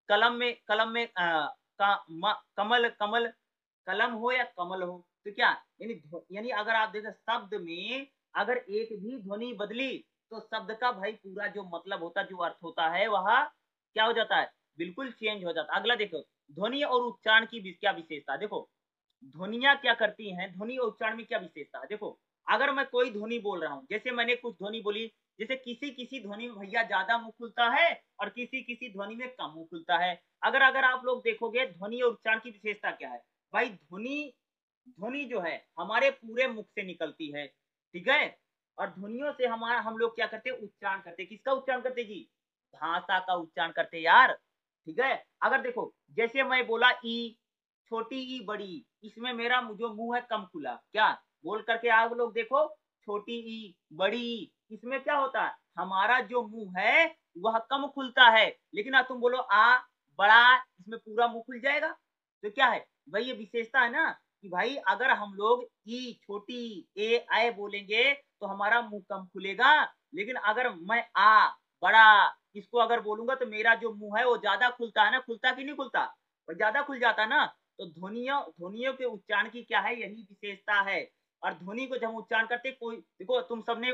कमल, कमल, कलम हो या कमल हो, तो क्या यानी अगर आप देखें शब्द में अगर एक भी ध्वनि बदली, तो शब्द का भाई पूरा जो मतलब होता है, जो अर्थ होता है, वह क्या हो जाता है, बिल्कुल चेंज हो जाता है। अगला देखो, ध्वनि और उच्चारण की क्या विशेषता। देखो ध्वनियां क्या करती हैं, ध्वनि और उच्चारण में क्या विशेषता है। देखो अगर मैं कोई ध्वनि बोल रहा हूं, जैसे मैंने कुछ ध्वनि बोली, जैसे किसी किसी ध्वनि में भैया ज्यादा मुंह खुलता है, और किसी किसी ध्वनि में कम मुंह खुलता है। अगर अगर आप लोग देखोगे ध्वनि और उच्चारण की विशेषता क्या है, भाई ध्वनि, ध्वनि जो है हमारे पूरे मुख से निकलती है, ठीक है। और ध्वनियों से हमारा हम लोग क्या करते हैं, उच्चारण करते हैं। किसका उच्चारण करते जी, भाषा का उच्चारण करते यार, ठीक है। अगर देखो जैसे मैं बोला ई, छोटी ई, बड़ी, इसमें मेरा जो मुंह है कम खुला, क्या बोल करके आप लोग देखो, छोटी ई, बड़ी ई, इसमें क्या होता है, हमारा जो मुंह है वह कम खुलता है। लेकिन अब तुम बोलो आ, बड़ा, इसमें पूरा मुंह खुल जाएगा। तो क्या है भाई, ये विशेषता है ना, कि भाई अगर हम लोग ई, छोटी, ए, आए बोलेंगे तो हमारा मुंह कम खुलेगा। लेकिन अगर मैं आ, बड़ा, इसको अगर बोलूंगा तो मेरा जो मुंह है वो ज्यादा खुलता है ना, खुलता कि नहीं खुलता, और ज्यादा खुल जाता ना। तो ध्वनियों ध्वनियों के उच्चारण की क्या है, यही विशेषता है। और ध्वनि को जब हम उच्चारण करते, कोई देखो तुम सबने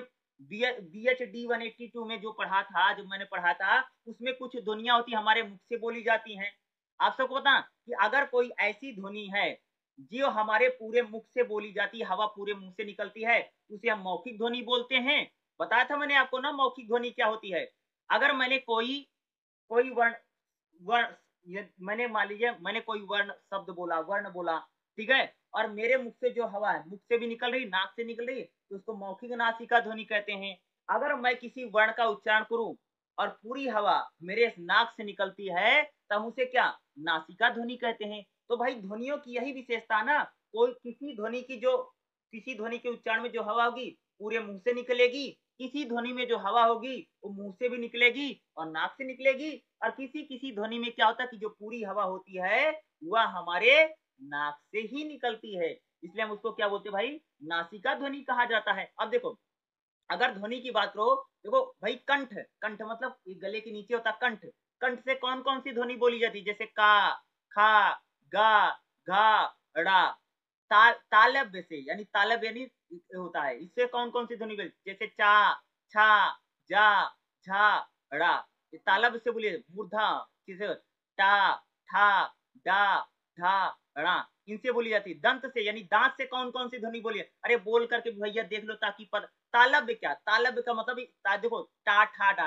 BHD 182 में जो पढ़ा था, जो मैंने पढ़ा था, उसमें कुछ ध्वनियां होती हमारे मुख से बोली जाती हैं। आप सबको पता कि अगर कोई ऐसी ध्वनि है जो हमारे पूरे मुख से बोली जाती है, हवा पूरे मुंह से निकलती है, उसे हम मौखिक ध्वनि बोलते हैं। बताया था मैंने आपको ना, मौखिक ध्वनि क्या होती है। अगर मैंने कोई कोई वर्ण वर्ण मैंने मान लीजिए मैंने कोई वर्ण बोला, ठीक है, और मेरे मुख से जो हवा है, मुख से भी निकल रही, नाक से निकल रही, तो उसको मौखिक नासिका ध्वनि कहते हैं। अगर मैं किसी वर्ण का उच्चारण करूं और पूरी हवा मेरे नाक से निकलती है, तब उसे क्या, नासिका ध्वनि कहते हैं। तो भाई ध्वनियों की यही विशेषता ना, कोई किसी ध्वनि के उच्चारण में जो हवा होगी पूरे मुंह से निकलेगी, किसी ध्वनि में जो हवा होगी वो मुंह से भी निकलेगी और नाक से निकलेगी, और किसी किसी ध्वनि में क्या होता है कि जो पूरी हवा होती है वह हमारे नाक से ही निकलती है। इसलिए हम उसको क्या बोलते हैं भाई, नासिका ध्वनि कहा जाता है। अब देखो अगर ध्वनि की बात करो, देखो भाई कंठ, कंठ मतलब गले के नीचे होता कंठ। कंठ से कौन कौन सी ध्वनि बोली जाती है, जैसे का, खा, गा, घा, ड़ा। तालब्य से, यानी तालब यानी होता है, इससे कौन कौन सी ध्वनि बोली, जैसे चा, छा, जा, झा, ड़ा। तालब से बोलिए मूर्धा, किसे, टा, ठा, डा, धा, ड़ा, इनसे बोली जाती है। दंत से यानी दांत से कौन कौन सी ध्वनि बोली है, अरे बोल करके भैया देख लो ताकि तालब्य क्या, तालब्य का मतलब देखो टा, ठा, डा, ढा।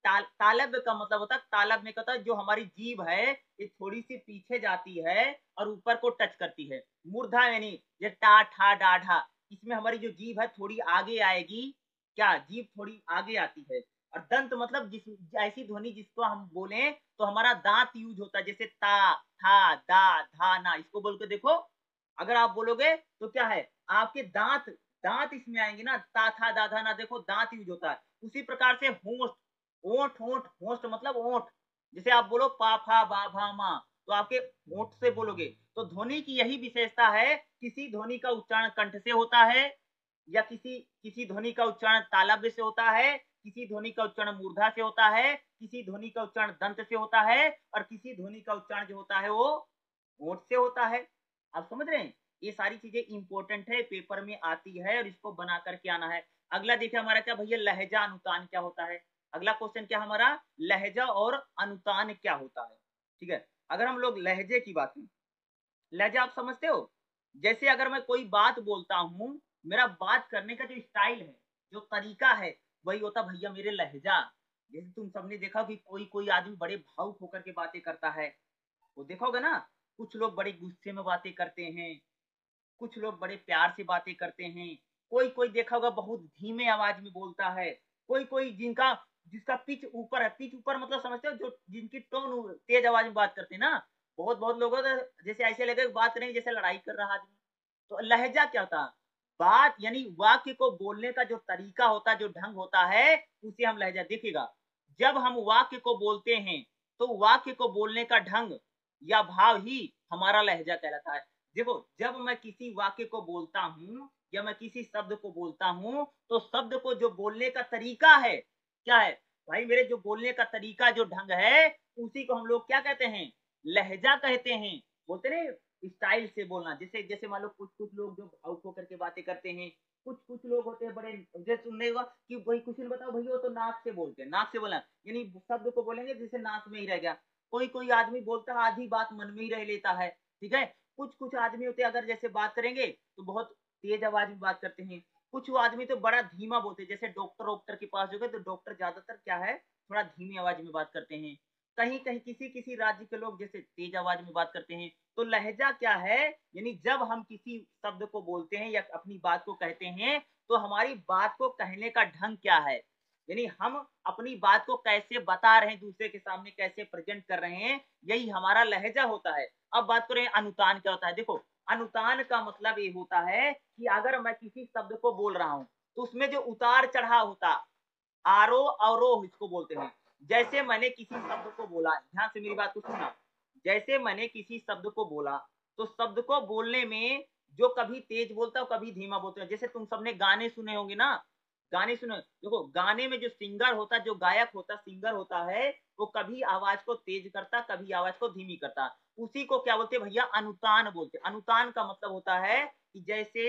तालब का मतलब होता है, तालब में कहता है जो हमारी जीभ है ये थोड़ी सी पीछे जाती है और ऊपर को टच करती है। मूर्धा यानी ये टा ठा डा ढा, इसमें हमारी जो जीभ है थोड़ी आगे आएगी, क्या जीभ थोड़ी आगे आती है। और दंत मतलब जिस ऐसी ध्वनि जिसको हम बोले तो हमारा दांत यूज होता है, जैसे ता था दा धा ना, इसको बोल के देखो। अगर आप बोलोगे तो क्या है, आपके दांत दांत इसमें आएंगे ना, ता था दा धा ना, देखो दांत यूज होता है। उसी प्रकार से होंठ, ओंठ ओंठ होंठ मतलब ओंठ, जैसे आप बोलो पा फा बा भा मा, तो आपके ओंठ से बोलोगे। तो ध्वनि की यही विशेषता है, किसी ध्वनि का उच्चारण कंठ से होता है, या किसी किसी ध्वनि का उच्चारण तालव्य से होता है, किसी ध्वनि का उच्चारण मूर्धा से होता है, किसी ध्वनि का उच्चारण दंत से होता है, और किसी ध्वनि का उच्चारण जो होता है वो होंठ से होता है। आप समझ रहे हैं, ये सारी चीजें इंपॉर्टेंट है, पेपर में आती है और इसको बना करके आना है। अगला देखिए हमारा क्या भैया, लहजा अनुतान क्या होता है। अगला क्वेश्चन क्या हमारा, लहजा और अनुतान क्या होता है। ठीक है, अगर हम लोग लहजे की बात करें, लहजा आप समझते हो, जैसे अगर मैं कोई बात बोलता हूँ, मेरा बात करने का जो स्टाइल है, जो तरीका है, वही होता भैया मेरे लहजा। जैसे तुम सबने देखा कि कोई कोई आदमी बड़े भावुक होकर के बातें करता है, वो देखा होगा ना, कुछ लोग बड़े गुस्से में बातें करते हैं, कुछ लोग बड़े प्यार से बातें करते हैं, कोई कोई देखा होगा बहुत धीमे आवाज में बोलता है, कोई कोई जिनका जिसका पिच ऊपर है, पिच ऊपर मतलब समझते हो, जो जिनकी टोन तेज आवाज में बात करते हैं ना, बहुत बहुत लोगों को जैसे ऐसे लगे बात करेंगे जैसे लड़ाई कर रहा आदमी। तो लहजा क्या होता है, बात यानी वाक्य को बोलने का जो तरीका होता है, जो ढंग होता है, उसे हम लहजा देखिएगा। जब हम वाक्य को बोलते हैं तो वाक्य को बोलने का ढंग या भाव ही हमारा लहजा कहलाता है। देखो जब मैं किसी वाक्य को बोलता हूँ या मैं किसी शब्द को बोलता हूँ, तो शब्द को जो बोलने का तरीका है, क्या है भाई, मेरे जो बोलने का तरीका जो ढंग है, उसी को हम लोग क्या कहते हैं, लहजा कहते हैं। बोलते नहीं स्टाइल से बोलना, जैसे जैसे मान लो कुछ कुछ लोग जो भावुक होकर के बातें करते हैं, कुछ कुछ लोग होते हैं बड़े, जैसे सुनने हुआ कि भाई कुछ ने बताओ भैया तो नाक से बोलते हैं, नाक से बोलना यानी शब्द को बोलेंगे जैसे नाक में ही रह गया। कोई कोई आदमी बोलता है आधी बात मन में ही रह लेता है, ठीक है। कुछ कुछ आदमी होते हैं अगर जैसे बात करेंगे तो बहुत तेज आवाज में बात करते हैं, कुछ आदमी तो बड़ा धीमा बोलते हैं, जैसे डॉक्टर वॉक्टर के पास जो गए तो डॉक्टर ज्यादातर क्या है, थोड़ा धीमी आवाज में बात करते हैं। कहीं कहीं किसी किसी राज्य के लोग जैसे तेज आवाज में बात करते हैं। तो लहजा क्या है, यानी जब हम किसी शब्द को बोलते हैं या अपनी बात को कहते हैं, तो हमारी बात को कहने का ढंग क्या है, यानी हम अपनी बात को कैसे बता रहे हैं, दूसरे के सामने कैसे प्रेजेंट कर रहे हैं, यही हमारा लहजा होता है। अब बात करें अनुतान क्या होता है। देखो अनुतान का मतलब ये होता है कि अगर मैं किसी शब्द को बोल रहा हूं तो उसमें जो उतार चढ़ाव होता, आरोह अवरोह इसको बोलते हैं। जैसे मैंने किसी शब्द को बोला, ध्यान से मेरी बात को सुनना, जैसे मैंने किसी शब्द को बोला, तो शब्द को बोलने में जो कभी तेज बोलता है कभी धीमा बोलता है। जैसे तुम सबने गाने सुने होंगे ना, गाने सुने, देखो गाने में जो सिंगर होता, जो गायक होता, सिंगर होता है, वो कभी आवाज को तेज करता, कभी आवाज को धीमी करता, उसी को क्या बोलते भैया, अनुतान बोलते। अनुतान का मतलब होता है कि जैसे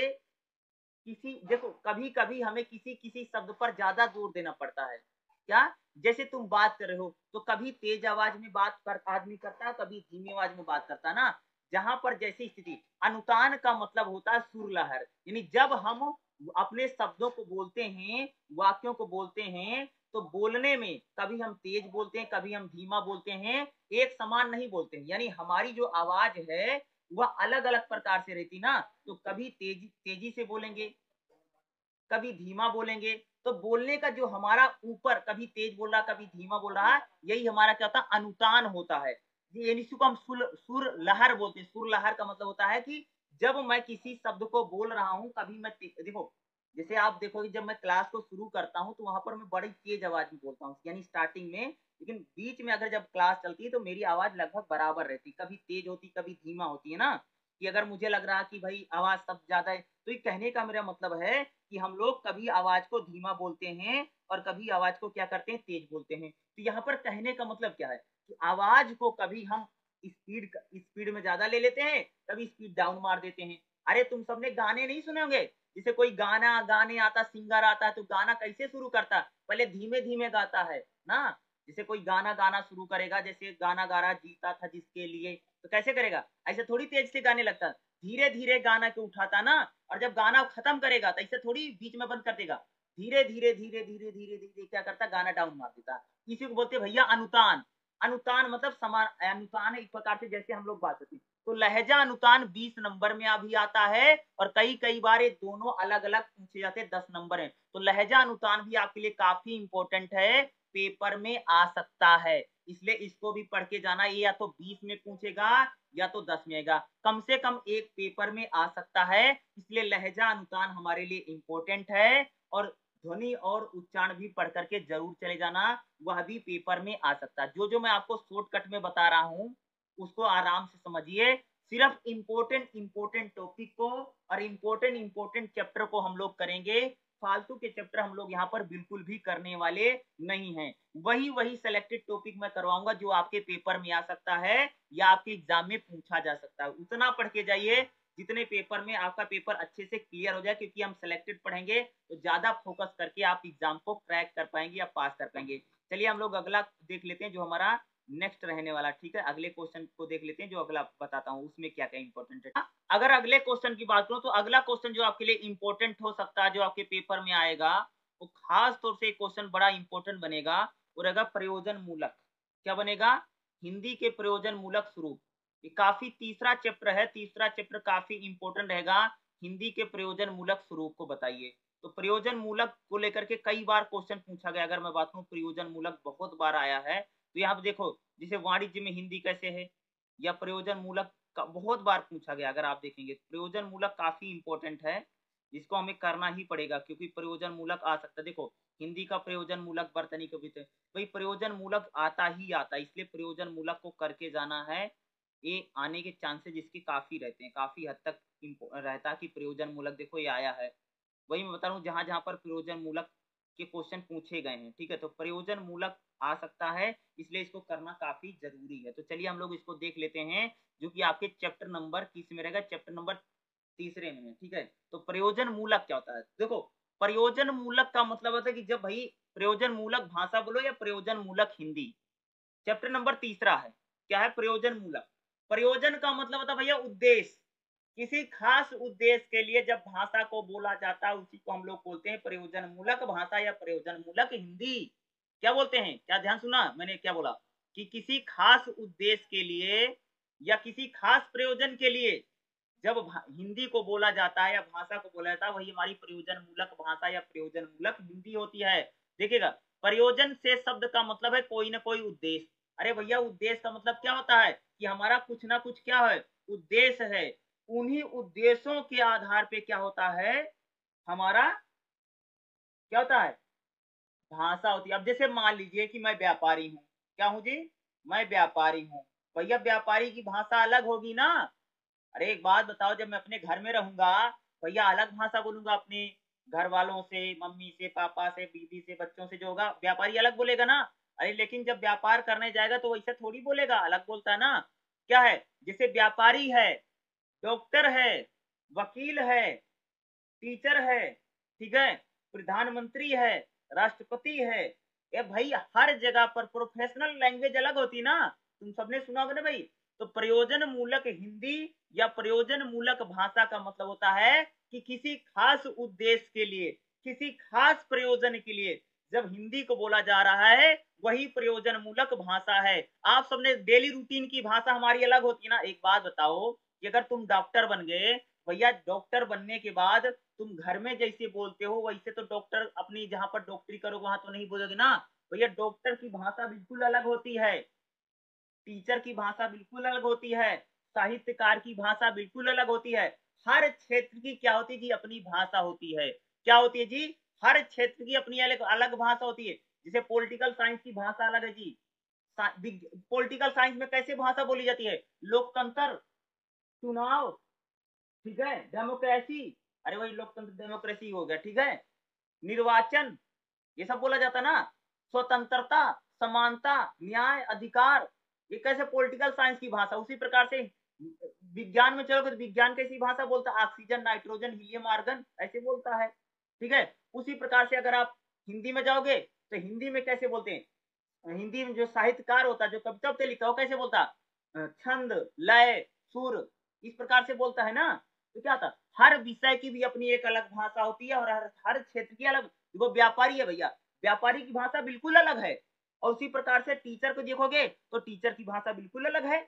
किसी, देखो कभी कभी हमें किसी किसी शब्द पर ज्यादा जोर देना पड़ता है, क्या, जैसे तुम बात कर रहे हो तो कभी तेज आवाज में बात कर आदमी करता है, कभी धीमी आवाज में बात करता ना, जहां पर जैसी स्थिति। अनुतान का मतलब होता है सुर लहर, यानी जब हम अपने शब्दों को बोलते हैं, वाक्यों को बोलते हैं, तो बोलने में कभी हम तेज बोलते हैं, कभी हम धीमा बोलते हैं, एक समान नहीं बोलते हैं, यानी हमारी जो आवाज है वह अलग अलग प्रकार से रहती ना। तो कभी तेजी तेजी से बोलेंगे, कभी धीमा बोलेंगे, तो बोलने का जो हमारा ऊपर कभी तेज बोल रहा कभी धीमा बोल रहा, यही हमारा क्या होता है, अनुतान होता है। यानी इसको हम सुर लहर बोलते हैं। सुर लहर का मतलब होता है कि जब मैं किसी शब्द को बोल रहा हूं, कभी मैं देखो जैसे आप देखोगे जब मैं क्लास को शुरू करता हूं तो वहां पर मैं बड़ी तेज आवाज में बोलता हूँ, यानी स्टार्टिंग में, लेकिन बीच में अगर जब क्लास चलती है तो मेरी आवाज लगभग बराबर रहती, कभी तेज होती कभी धीमा होती है ना। कि अगर मुझे लग रहा कि भाई आवाज सब ज्यादा है, तो ये कहने का मेरा मतलब है कि हम लोग कभी आवाज को धीमा बोलते हैं और कभी आवाज को क्या करते हैं, तेज बोलते हैं। तो यहाँ पर कहने का मतलब क्या है कि आवाज को कभी हम स्पीड में ज्यादा ले लेते हैं, कभी स्पीड डाउन मार देते हैं। अरे तुम सबने गाने नहीं सुने होंगे, जैसे कोई गाना गाने आता, सिंगर आता है तो गाना कैसे शुरू करता है, पहले धीमे धीमे गाता है ना। जैसे कोई गाना गाना शुरू करेगा, जैसे गाना गा रहा जीता था जिसके लिए, तो कैसे करेगा, ऐसे थोड़ी तेज से गाने लगता, धीरे धीरे गाना को उठाता ना। और जब गाना खत्म करेगा तो ऐसे थोड़ी बीच में बंद कर देगा, धीरे धीरे धीरे धीरे धीरे धीरे क्या करता, गाना डाउन मार देता। इसी को बोलते भैया अनुतान। अनुतान मतलब समान, अनुतान एक प्रकार से जैसे हम लोग बात करते हैं, तो लहजा अनुतान 20 नंबर में अभी आता है, और कई कई बार ये दोनों अलग अलग पूछे जाते हैं, 10 नंबर है। तो लहजा अनुतान भी आपके लिए काफी इंपॉर्टेंट है, पेपर में आ सकता है, इसलिए इसको भी पढ़ के जाना। ये या तो 20 में पूछेगा या तो 10 में आएगा, कम से कम एक पेपर में आ सकता है, इसलिए लहजा अनुतान हमारे लिए इंपॉर्टेंट है। और ध्वनि और उच्चारण भी पढ़ करके जरूर चले जाना, वह भी पेपर में आ सकता है। जो मैं आपको शॉर्टकट में बता रहा हूँ उसको आराम से समझिए, सिर्फ इंपॉर्टेंट टॉपिक को और इंपॉर्टेंट चैप्टर को हम लोग करेंगे, फालतू के चैप्टर हम लोग यहाँ पर बिल्कुल भी करने वाले नहीं हैं। वही सेलेक्टेड टॉपिक मैं करवाऊंगा जो आपके पेपर में आ सकता है या आपके एग्जाम में पूछा जा सकता है। उतना पढ़ के जाइए जितने पेपर में आपका पेपर अच्छे से क्लियर हो जाए, क्योंकि हम सेलेक्टेड पढ़ेंगे तो ज्यादा फोकस करके आप एग्जाम को क्रैक कर पाएंगे या पास कर पाएंगे। चलिए हम लोग अगला देख लेते हैं जो हमारा नेक्स्ट रहने वाला, ठीक है। अगले क्वेश्चन को देख लेते हैं जो अगला बताता हूँ उसमें क्या क्या इंपॉर्टेंट है। अगर अगले क्वेश्चन की बात करूं तो अगला क्वेश्चन जो आपके लिए इंपॉर्टेंट हो सकता है, जो आपके पेपर में आएगा, वो खास तौर से क्वेश्चन बड़ा इंपॉर्टेंट बनेगा, वो रहेगा प्रयोजन मूलक। क्या बनेगा? हिंदी के प्रयोजन मूलक स्वरूप। ये काफी तीसरा चैप्टर है, तीसरा चैप्टर काफी इंपॉर्टेंट रहेगा। हिंदी के प्रयोजन मूलक स्वरूप को बताइए। तो प्रयोजन मूलक को लेकर के कई बार क्वेश्चन पूछा गया। अगर मैं बात करूं प्रयोजन मूलक बहुत बार आया है, तो यहाँ पे देखो जैसे वाणिज्य में हिंदी कैसे है, या प्रयोजन मूलक का बहुत बार पूछा गया। अगर आप देखेंगे प्रयोजन मूलक काफी इंपॉर्टेंट है, जिसको हमें करना ही पड़ेगा, क्योंकि प्रयोजन मूलक आ सकता है। देखो हिंदी का प्रयोजन मूलक बर्तनी कविता, भाई प्रयोजन मूलक आता ही आता है, इसलिए प्रयोजन मूलक को करके जाना है। ये आने के चांसेस इसके काफी रहते हैं, काफी हद तक रहता है कि प्रयोजन मूलक देखो ये आया है। वही मैं बता रहा हूँ जहां जहां पर प्रयोजन मूलक के क्वेश्चन पूछे गए हैं, ठीक है, तो प्रयोजन मूलक आ सकता है, इसलिए इसको करना काफी जरूरी है। तो चलिए हम लोग इसको देख लेते हैं, जो कि आपके चैप्टर नंबर किस में रहेगा, चैप्टर नंबर तीसरे में है, ठीक है। तो प्रयोजन मूलक क्या होता है? देखो प्रयोजन मूलक का मतलब होता है कि जब भाई प्रयोजन मूलक भाषा बोलो या प्रयोजन मूलक हिंदी, चैप्टर नंबर तीसरा है। क्या है? प्रयोजन मूलक। प्रयोजन का मतलब होता है भैया उद्देश्य, किसी खास उद्देश्य के लिए जब भाषा को बोला जाता है उसी को हम लोग बोलते हैं प्रयोजन मूलक भाषा या प्रयोजन मूलक हिंदी। क्या बोलते हैं? क्या ध्यान सुना मैंने क्या बोला? कि किसी खास उद्देश्य के लिए या किसी खास प्रयोजन के लिए जब हिंदी को बोला जाता है या भाषा को बोला जाता है, वही हमारी प्रयोजन मूलक भाषा या प्रयोजन मूलक हिंदी होती है। देखिएगा प्रयोजन से शब्द का मतलब है कोई ना कोई उद्देश्य। अरे भैया उद्देश्य का मतलब क्या होता है कि हमारा कुछ ना कुछ क्या है, उद्देश्य है। उन्हीं उद्देश्यों के आधार पे क्या होता है, हमारा क्या होता है, भाषा होती है। अब जैसे मान लीजिए कि मैं व्यापारी हूँ, क्या हूँ जी? मैं व्यापारी हूँ। भैया व्यापारी की भाषा अलग होगी ना। अरे एक बात बताओ, जब मैं अपने घर में रहूंगा भैया अलग भाषा बोलूंगा अपने घर वालों से, मम्मी से, पापा से, बीवी से, बच्चों से, जो होगा व्यापारी अलग बोलेगा ना। अरे लेकिन जब व्यापार करने जाएगा तो वैसे थोड़ी बोलेगा, अलग बोलता है ना। क्या है? जैसे व्यापारी है, डॉक्टर है, वकील है, टीचर है, ठीक है, प्रधानमंत्री है, राष्ट्रपति है। ये भाई हर जगह पर प्रोफेशनल लैंग्वेज अलग होती ना, तुम सबने सुना होगा ना भाई। तो प्रयोजन मूलक हिंदी या प्रयोजन मूलक भाषा का मतलब होता है कि किसी खास उद्देश्य के लिए, किसी खास प्रयोजन के लिए जब हिंदी को बोला जा रहा है, वही प्रयोजन मूलक भाषा है। आप सबने डेली रूटीन की भाषा हमारी अलग होती है ना। एक बात बताओ कि अगर तुम डॉक्टर बन गए, भैया डॉक्टर बनने के बाद तुम घर में जैसे बोलते हो वैसे तो डॉक्टर अपनी जहां पर डॉक्टरी करोगे वहां तो नहीं बोलोगे ना। भैया डॉक्टर की भाषा बिल्कुल अलग होती है, टीचर की भाषा बिल्कुल अलग होती है, साहित्यकार की भाषा बिल्कुल अलग होती है। हर क्षेत्र की क्या होती है जी, अपनी भाषा होती है। क्या होती है जी? हर क्षेत्र की अपनी अलग अलग भाषा होती है। जैसे पॉलिटिकल साइंस की भाषा अलग है जी। पॉलिटिकल साइंस में कैसे भाषा बोली जाती है? लोकतंत्र, चुनाव, ठीक है, डेमोक्रेसी, अरे वही लोकतंत्र डेमोक्रेसी हो गया, ठीक है, निर्वाचन, ये सब बोला जाता ना। स्वतंत्रता, समानता, न्याय, अधिकार, ये कैसे पॉलिटिकल साइंस की भाषा। उसी प्रकार से विज्ञान में चलोगे तो विज्ञान कैसी भाषा बोलता है? ऑक्सीजन, नाइट्रोजन, हीलियम, आर्गन, ऐसे बोलता है, ठीक है। उसी प्रकार से अगर आप हिंदी में जाओगे तो हिंदी में कैसे बोलते हैं? हिंदी में जो साहित्यकार होता है, जो कविता पे लिखता है, वो कैसे बोलता है? छंद, लय, सुर, इस प्रकार से बोलता है ना। तो क्या था, हर विषय की भी अपनी एक अलग भाषा होती है और हर क्षेत्र की अलग। देखो व्यापारी है भैया, व्यापारी की भाषा बिल्कुल अलग है। और उसी प्रकार से टीचर को देखोगे तो टीचर की भाषा बिल्कुल अलग है।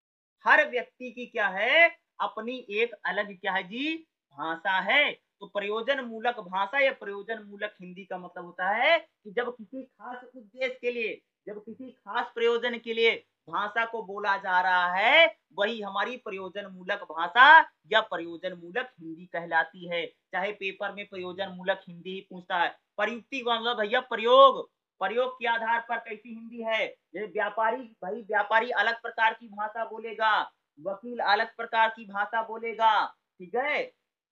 हर व्यक्ति की क्या है, अपनी एक अलग क्या है जी, भाषा है। तो प्रयोजन मूलक भाषा या प्रयोजन मूलक हिंदी का मतलब होता है कि जब किसी खास उद्देश्य के लिए, जब किसी खास प्रयोजन के लिए भाषा को बोला जा रहा है, वही हमारी प्रयोजन मूलक भाषा या प्रयोजन मूलक हिंदी कहलाती है। चाहे पेपर में प्रयोजन मूलक हिंदी ही पूछता है। प्रयुक्ति का मतलब भैया प्रयोग, प्रयोग के आधार पर कैसी हिंदी है। जैसे व्यापारी, भाई व्यापारी अलग प्रकार की भाषा बोलेगा, वकील अलग प्रकार की भाषा बोलेगा, ठीक है।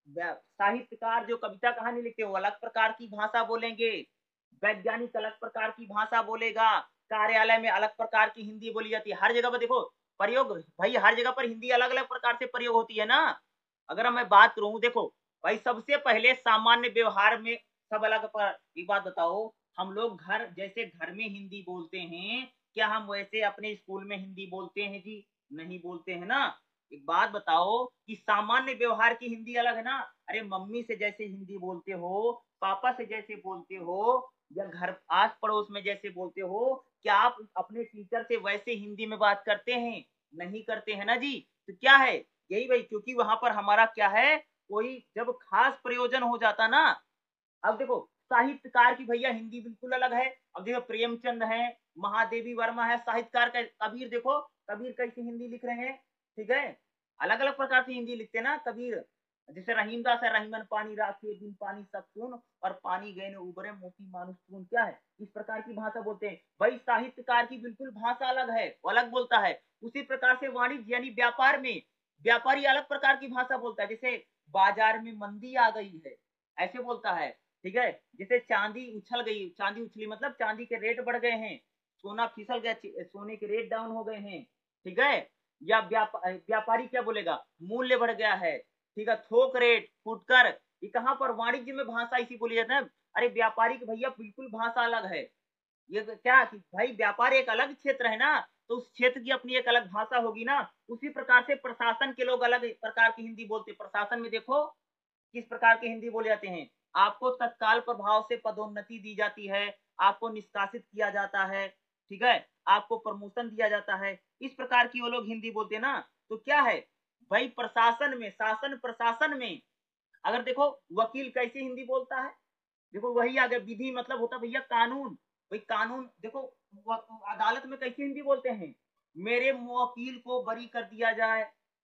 साहित्यकार जो कविता कहानी लिखते हैं वो अलग प्रकार की भाषा बोलेंगे, वैज्ञानिक अलग प्रकार की भाषा बोलेगा, कार्यालय में अलग प्रकार की हिंदी बोली जाती है। हर जगह पर देखो प्रयोग, भाई हर जगह पर हिंदी अलग अलग प्रकार से प्रयोग होती है ना। अगर मैं बात करूं, देखो भाई सबसे पहले सामान्य व्यवहार में सब अलग पर, एक बात बताओ, हम लोग घर, जैसे घर में हिंदी बोलते हैं, क्या हम वैसे अपने स्कूल में हिंदी बोलते हैं जी? नहीं बोलते हैं ना। एक बात बताओ कि सामान्य व्यवहार की हिंदी अलग है ना। अरे मम्मी से जैसे हिंदी बोलते हो, पापा से जैसे बोलते हो, या घर आस पड़ोस में जैसे बोलते हो, क्या आप अपने टीचर से वैसे हिंदी में बात करते हैं? नहीं करते हैं ना जी। तो क्या है, यही भाई, क्योंकि वहां पर हमारा क्या है, कोई जब खास प्रयोजन हो जाता ना। अब देखो साहित्यकार की भैया हिंदी बिल्कुल अलग है। अब देखो प्रेमचंद है, महादेवी वर्मा है, साहित्यकार का कबीर, देखो कबीर कैसी हिंदी लिख रहे हैं, ठीक है। अलग अलग प्रकार की हिंदी लिखते हैं ना कबीर। जैसे रहीमदास है, रहीमन पानी राखे बिन पानी सब सुन, और पानी गए न उबरे मोती मानुष सुन, क्या है, इस प्रकार की भाषा बोलते हैं। भाई साहित्यकार की बिल्कुल भाषा अलग है, वो अलग बोलता है। उसी प्रकार से वाणिज्य यानी व्यापार में व्यापारी अलग प्रकार की भाषा बोलता है। जैसे बाजार में मंदी आ गई है, ऐसे बोलता है, ठीक है। जैसे चांदी उछल गई, चांदी उछली मतलब चांदी के रेट बढ़ गए हैं, सोना फिसल गया, सोने के रेट डाउन हो गए हैं, ठीक है। या व्यापारी क्या बोलेगा, मूल्य बढ़ गया है, ठीक है, थोक रेट, फुटकर। ये कहां पर वाणिज्य में भाषा इसी बोली जाती है। अरे व्यापारी की भैया बिल्कुल भाषा अलग है। ये क्या कि भाई व्यापार एक अलग क्षेत्र है ना, तो उस क्षेत्र की अपनी एक अलग भाषा होगी ना। उसी प्रकार से प्रशासन के लोग अलग प्रकार की हिंदी बोलते हैं। प्रशासन में देखो किस प्रकार की हिंदी बोले जाते हैं। आपको तत्काल प्रभाव से पदोन्नति दी जाती है, आपको निष्कासित किया जाता है, ठीक है, आपको प्रमोशन दिया जाता है, इस प्रकार की वो लोग हिंदी बोलते हैं ना। तो क्या है भाई, प्रशासन में, शासन प्रशासन में, अगर देखो वकील कैसे हिंदी बोलता है, देखो वही आ गया, विधि मतलब होता भैया कानून। भाई कानून देखो, अदालत में कैसे हिंदी बोलते हैं, मेरे वकील को बरी कर दिया जाए,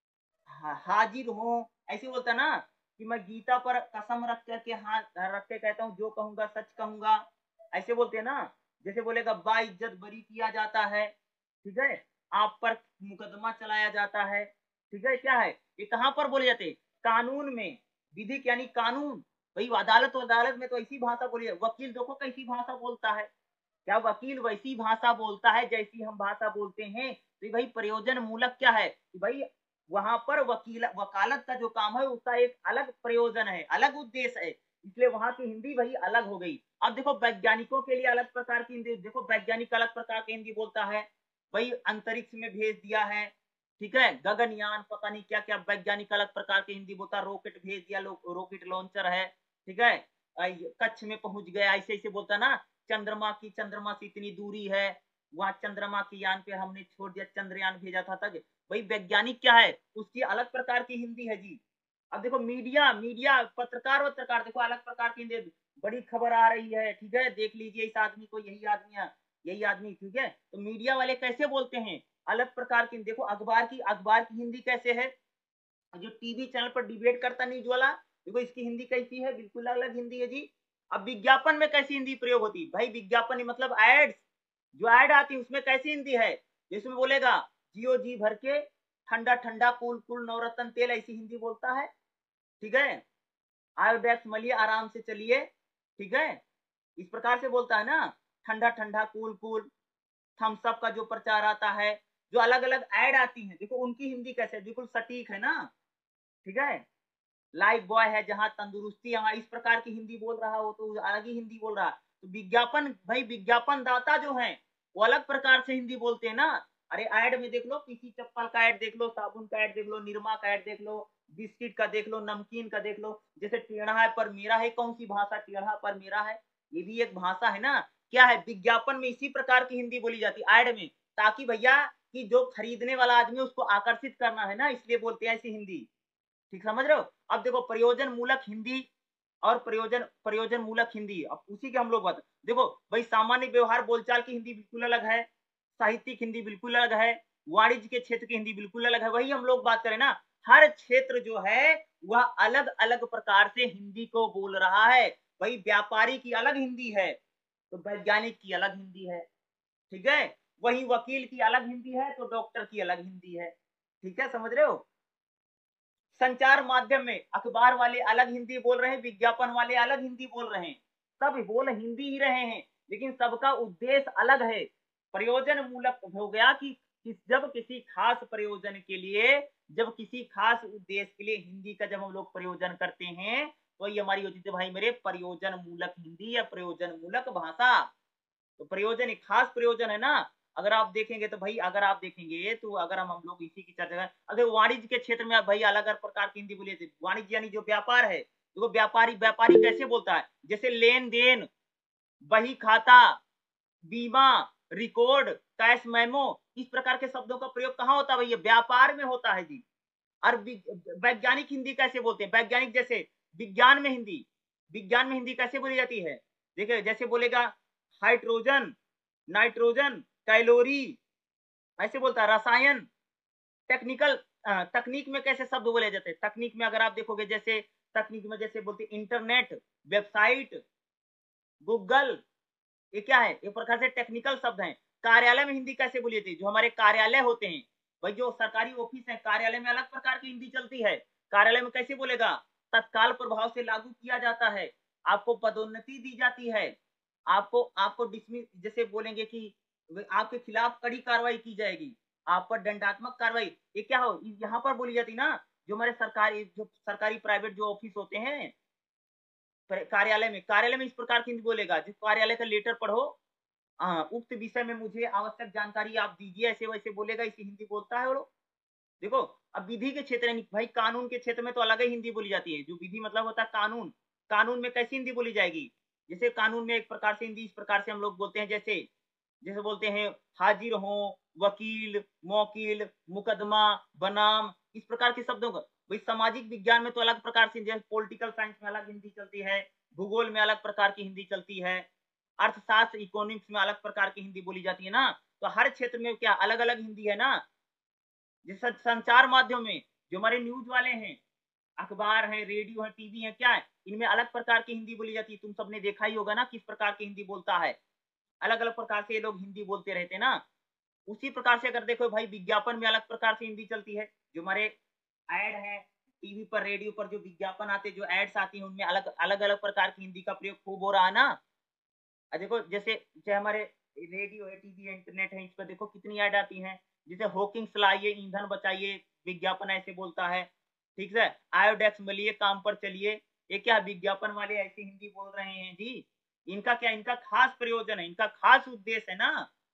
हाजिर हो, ऐसे बोलता है ना। कि मैं गीता पर कसम रख करके हाथ रख के कहता हूँ, जो कहूंगा सच कहूंगा, ऐसे बोलते हैं ना। जैसे बोलेगा बा इज्जत बरी किया जाता है, ठीक है, आप पर मुकदमा चलाया जाता है, ठीक है। क्या है, ये कहां पर बोले जाते, कानून में, विधि यानी कानून। भाई अदालत, अदालत में तो ऐसी भाषा बोली है। वकील देखो कैसी भाषा बोलता है, क्या वकील वैसी भाषा बोलता है जैसी हम भाषा बोलते हैं। तो भाई प्रयोजन मूलक क्या है कि भाई वहां पर वकील, वकालत का जो काम है उसका एक अलग प्रयोजन है, अलग उद्देश्य है, इसलिए वहां की हिंदी भाई अलग हो गई। अब देखो वैज्ञानिकों के लिए अलग प्रकार की हिंदी, देखो वैज्ञानिक अलग प्रकार की हिंदी बोलता है। भाई अंतरिक्ष में भेज दिया है, ठीक है, गगनयान, पता नहीं क्या क्या, वैज्ञानिक अलग प्रकार की हिंदी बोलता है। रॉकेट भेज दिया, रॉकेट लॉन्चर है, ठीक है, कच्छ में पहुंच गया, ऐसे ऐसे बोलता ना। चंद्रमा की, चंद्रमा से इतनी दूरी है, वहां चंद्रमा की यान पे हमने छोड़ दिया, चंद्रयान भेजा था तक। भाई वैज्ञानिक क्या है, उसकी अलग प्रकार की हिंदी है जी। अब देखो मीडिया, मीडिया पत्रकार, पत्रकार देखो अलग प्रकार की हिंदी। बड़ी खबर आ रही है, ठीक है, देख लीजिए इस आदमी को, यही आदमी है, यही आदमी, ठीक है। तो मीडिया वाले कैसे बोलते हैं, अलग प्रकार की। देखो अखबार की, अखबार की हिंदी कैसे है, जो टीवी चैनल पर डिबेट करता न्यूज वाला, देखो इसकी हिंदी कैसी है, बिल्कुल अलग हिंदी है जी। अब विज्ञापन में कैसी हिंदी प्रयोग होती है, भाई विज्ञापन मतलब एड्स, जो ऐड आती है उसमें कैसी हिंदी है, जिसमें बोलेगा जियो जी भर के, ठंडा ठंडा कूल कूल नवरत्न तेल, ऐसी हिंदी बोलता है, ठीक है। आयोडेक्स मलिए आराम से चलिए, ठीक है, इस प्रकार से बोलता है ना। ठंडा ठंडा कूल कूल, थम्सअप का जो प्रचार आता है, जो अलग अलग ऐड आती है, देखो उनकी हिंदी कैसे, बिल्कुल सटीक है ना, ठीक है। लाइफ बॉय है जहां तंदुरुस्ती, यहाँ इस प्रकार की हिंदी बोल रहा हो तो अलग ही हिंदी बोल रहा। तो विज्ञापन, भाई विज्ञापन दाता जो है वो अलग प्रकार से हिंदी बोलते हैं ना। अरे ऐड में देख लो, किसी चप्पल का ऐड देख लो, साबुन का ऐड देख लो, निरमा का ऐड देख लो, बिस्किट का देख लो, नमकीन का देख लो। जैसे टेढ़ा है पर मेरा है, कौन सी भाषा, टेढ़ा पर मेरा है, ये भी एक भाषा है ना। क्या है, विज्ञापन में इसी प्रकार की हिंदी बोली जाती है, ऐड में, ताकि भैया कि जो खरीदने वाला आदमी उसको आकर्षित करना है ना, इसलिए बोलते हैं ऐसी हिंदी। ठीक समझ रहे हो। अब देखो प्रयोजन मूलक हिंदी और प्रयोजन प्रयोजन मूलक हिंदी, अब उसी के हम लोग बात देखो भाई, सामान्य व्यवहार बोलचाल की हिंदी बिल्कुल अलग है, साहित्यिक हिंदी बिल्कुल अलग है, वाणिज्य के क्षेत्र की हिंदी बिल्कुल अलग है। वही हम लोग बात करें ना, हर क्षेत्र जो है वह अलग अलग प्रकार से हिंदी को बोल रहा है। भाई व्यापारी की अलग हिंदी है, तो वैज्ञानिक की अलग हिंदी है, ठीक है। वही वकील की अलग हिंदी है, तो डॉक्टर की अलग हिंदी है, ठीक है, समझ रहे हो। संचार माध्यम में अखबार वाले अलग हिंदी बोल रहे हैं, विज्ञापन वाले अलग हिंदी बोल रहे हैं, सब बोल हिंदी ही रहे हैं, लेकिन सबका उद्देश्य अलग है। प्रयोजन मूलक हो गया कि जब किसी खास प्रयोजन के लिए, जब किसी खास उद्देश्य के लिए हिंदी का जब हम लोग प्रयोजन करते हैं, तो ये हमारी होती है भाई मेरे प्रयोजन मूलक हिंदी या प्रयोजन मूलक भाषा। तो प्रयोजन एक खास प्रयोजन है ना। अगर आप देखेंगे तो भाई, अगर आप देखेंगे तो अगर हम लोग इसी की चर्चा करें, अगर वाणिज्य के क्षेत्र में भाई अलग अलग प्रकार की हिंदी बोलिए, वाणिज्य यानी जो व्यापार है, तो व्यापारी व्यापारी कैसे बोलता है, जैसे लेन देन, बही खाता, बीमा, रिकॉर्ड, कैश मेमो, इस प्रकार के शब्दों का प्रयोग कहाँ होता है भैया, व्यापार में होता है जी। और वैज्ञानिक हिंदी कैसे बोलते हैं, वैज्ञानिक जैसे विज्ञान में हिंदी, विज्ञान में हिंदी कैसे बोली जाती है, देखिए जैसे बोलेगा हाइड्रोजन, नाइट्रोजन, कैलोरी, ऐसे बोलता है, रसायन, टेक्निकल, तकनीक में कैसे शब्द बोले जाते हैं, तकनीक में अगर आप देखोगे, जैसे तकनीक में जैसे बोलते इंटरनेट, वेबसाइट, गूगल, ये क्या है, एक प्रकार से टेक्निकल शब्द हैं। कार्यालय में हिंदी कैसे बोली जाती है, जो हमारे कार्यालय होते हैं भाई, जो सरकारी ऑफिस है, कार्यालय में अलग प्रकार की हिंदी चलती है। कार्यालय में कैसे बोलेगा, तत्काल प्रभाव से लागू किया जाता है, आपको पदोन्नति दी जाती है, आपको आपको डिसमिस, जैसे बोलेंगे कि आपके खिलाफ कड़ी कार्रवाई की जाएगी, आप पर दंडात्मक कार्रवाई, ये क्या हो यहाँ पर बोली जाती ना। जो हमारे सरकारी प्राइवेट जो ऑफिस होते हैं, कार्यालय में इस प्रकार की हिंदी बोलेगा, जिस कार्यालय का लेटर पढ़ो, उक्त विषय में मुझे आवश्यक जानकारी आप दीजिए, ऐसे वैसे बोलेगा, इसी हिंदी बोलता है वो लोग। देखो अब विधि के क्षेत्र में भाई, कानून के क्षेत्र में तो अलग ही हिंदी बोली जाती है, जो विधि मतलब होता है कानून, कानून में कैसी हिंदी बोली जाएगी, जैसे कानून में एक प्रकार से हिंदी इस प्रकार से हम लोग बोलते हैं, जैसे जैसे बोलते हैं हाजिर हो, वकील, मौकिल, मुकदमा, बनाम, इस प्रकार के शब्दों का। भाई सामाजिक विज्ञान में तो अलग प्रकार से, जैसे पॉलिटिकल साइंस में अलग हिंदी चलती है, भूगोल में अलग प्रकार की हिंदी चलती है, अर्थशास्त्र इकोनॉमिक्स में अलग प्रकार की हिंदी बोली जाती है ना। तो हर क्षेत्र में क्या अलग अलग हिंदी है ना। जैसे संचार माध्यम में जो हमारे न्यूज वाले हैं, अखबार है, रेडियो है, टीवी है, क्या है, इनमें अलग प्रकार की हिंदी बोली जाती है। तुम सबने देखा ही होगा ना किस प्रकार की हिंदी बोलता है, अलग अलग प्रकार से ये लोग हिंदी बोलते रहते हैं ना। उसी प्रकार से अगर देखो भाई, विज्ञापन में अलग प्रकार से हिंदी चलती है, जो हमारे ऐड है, टीवी पर रेडियो पर जो विज्ञापन आते हैं, जो एड्स आती हैं, उनमें अलग अलग अलग प्रकार की हिंदी का प्रयोग खूब हो रहा है ना। देखो जैसे जैसे हमारे रेडियो है, टीवी है, इंटरनेट है, इस पर देखो कितनी ऐड आती हैं, जैसे हॉकिंग्स लाइए, ईंधन बचाइए, विज्ञापन ऐसे बोलता है, ठीक है, आयोडेक्स मिलिए, काम पर चलिए, ये क्या विज्ञापन वाले ऐसी हिंदी बोल रहे हैं जी। इनका क्या, इनका खास प्रयोजन है, इनका खास उद्देश्य है ना,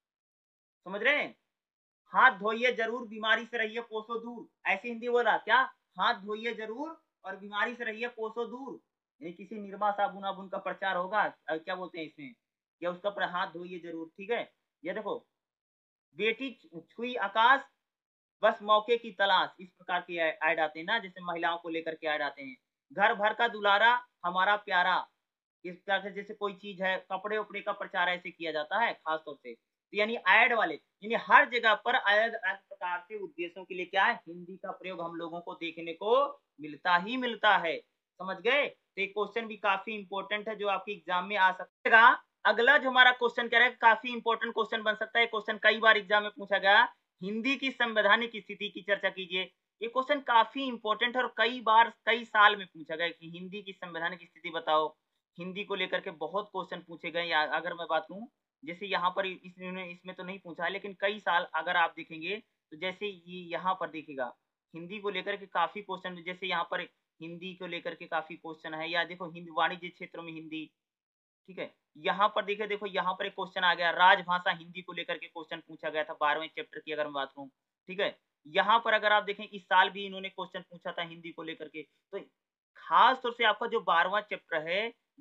समझ रहे हैं। हाथ धोइए जरूर, बीमारी से रहिए कोसों दूर, ऐसी हिंदी बोल रहा क्या, हाथ धोइए जरूर और बीमारी से रहिए कोसों दूर। ये किसी निर्मा साबुन आबुन का प्रचार होगा, क्या बोलते हैं इसमें, या उसका पर हाथ धोइए जरूर, ठीक है। ये देखो, बेटी छुई आकाश, बस मौके की तलाश, इस प्रकार की ऐड आते हैं ना, जैसे महिलाओं को लेकर के ऐड आते हैं। घर भर का दुलारा, हमारा प्यारा, इस प्रकार से जैसे कोई चीज है, कपड़े उपड़े का प्रचार ऐसे किया जाता है खास तौर से। तो यानी ऐड वाले, यानी हर जगह पर अलग अलग प्रकार से उद्देश्यों के लिए क्या है, हिंदी का प्रयोग हम लोगों को देखने को मिलता ही मिलता है, समझ गए। तो ये क्वेश्चन भी काफी इंपॉर्टेंट है, जो आपकी एग्जाम में आ सकता है। अगला जो हमारा क्वेश्चन कह रहा है, काफी इंपॉर्टेंट क्वेश्चन बन सकता है, क्वेश्चन कई बार एग्जाम में पूछा गया, हिंदी की संवैधानिक स्थिति की चर्चा कीजिए। ये क्वेश्चन काफी इंपॉर्टेंट है और कई बार कई साल में पूछा गया कि हिंदी की संवैधानिक स्थिति बताओ। हिंदी को लेकर के बहुत क्वेश्चन पूछे गए, अगर मैं बात करूं, जैसे यहाँ पर इसमें तो नहीं पूछा है, लेकिन कई साल अगर आप देखेंगे तो जैसे ये यहाँ पर देखिएगा, हिंदी को लेकर के काफी क्वेश्चन, जैसे यहाँ पर हिंदी को लेकर के काफी क्वेश्चन है, या देखो हिंदी वाणिज्य क्षेत्र में हिंदी, ठीक है। यहाँ पर देखिए, देखो यहाँ पर एक क्वेश्चन आ गया, राजभाषा हिंदी को लेकर के क्वेश्चन पूछा गया था 12वें चैप्टर की अगर मैं बात करूँ, ठीक है। यहाँ पर अगर आप देखें, इस साल भी इन्होंने क्वेश्चन पूछा था हिंदी को लेकर के। तो खास तौर से आपका जो 12वां चैप्टर है,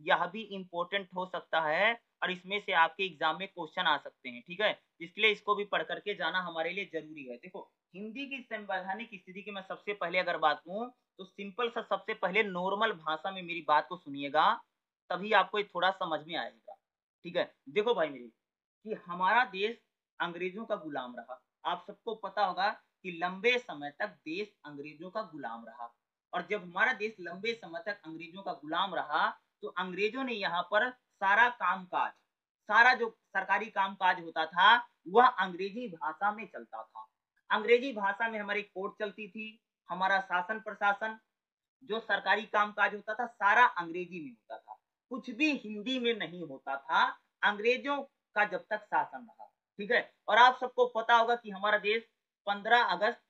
यह भी इम्पोर्टेंट हो सकता है और इसमें से आपके एग्जाम में क्वेश्चन आ सकते हैं, ठीक है। इसलिए इसको भी पढ़ करके जाना हमारे लिए जरूरी है। देखो हिंदी की संवैधानिक स्थिति की मैं सबसे पहले अगर बात कहूँ तो सिंपल सा सबसे पहले नॉर्मल भाषा में मेरी बात को सुनिएगा, तभी आपको ये थोड़ा समझ में आएगा, ठीक है। देखो भाई मेरी कि हमारा देश अंग्रेजों का गुलाम रहा। आप सबको पता होगा कि लंबे समय तक देश अंग्रेजों का गुलाम रहा, और जब हमारा देश लंबे समय तक अंग्रेजों का गुलाम रहा तो अंग्रेजों ने यहाँ पर सारा कामकाज, सारा जो सरकारी कामकाज होता था वह अंग्रेजी भाषा में चलता था। अंग्रेजी भाषा में हमारी कोर्ट चलती थी, हमारा शासन प्रशासन, जो सरकारी कामकाज होता था सारा अंग्रेजी में होता था, कुछ भी हिंदी में नहीं होता था अंग्रेजों का जब तक शासन रहा, ठीक है। और आप सबको पता होगा कि हमारा देश 15 अगस्त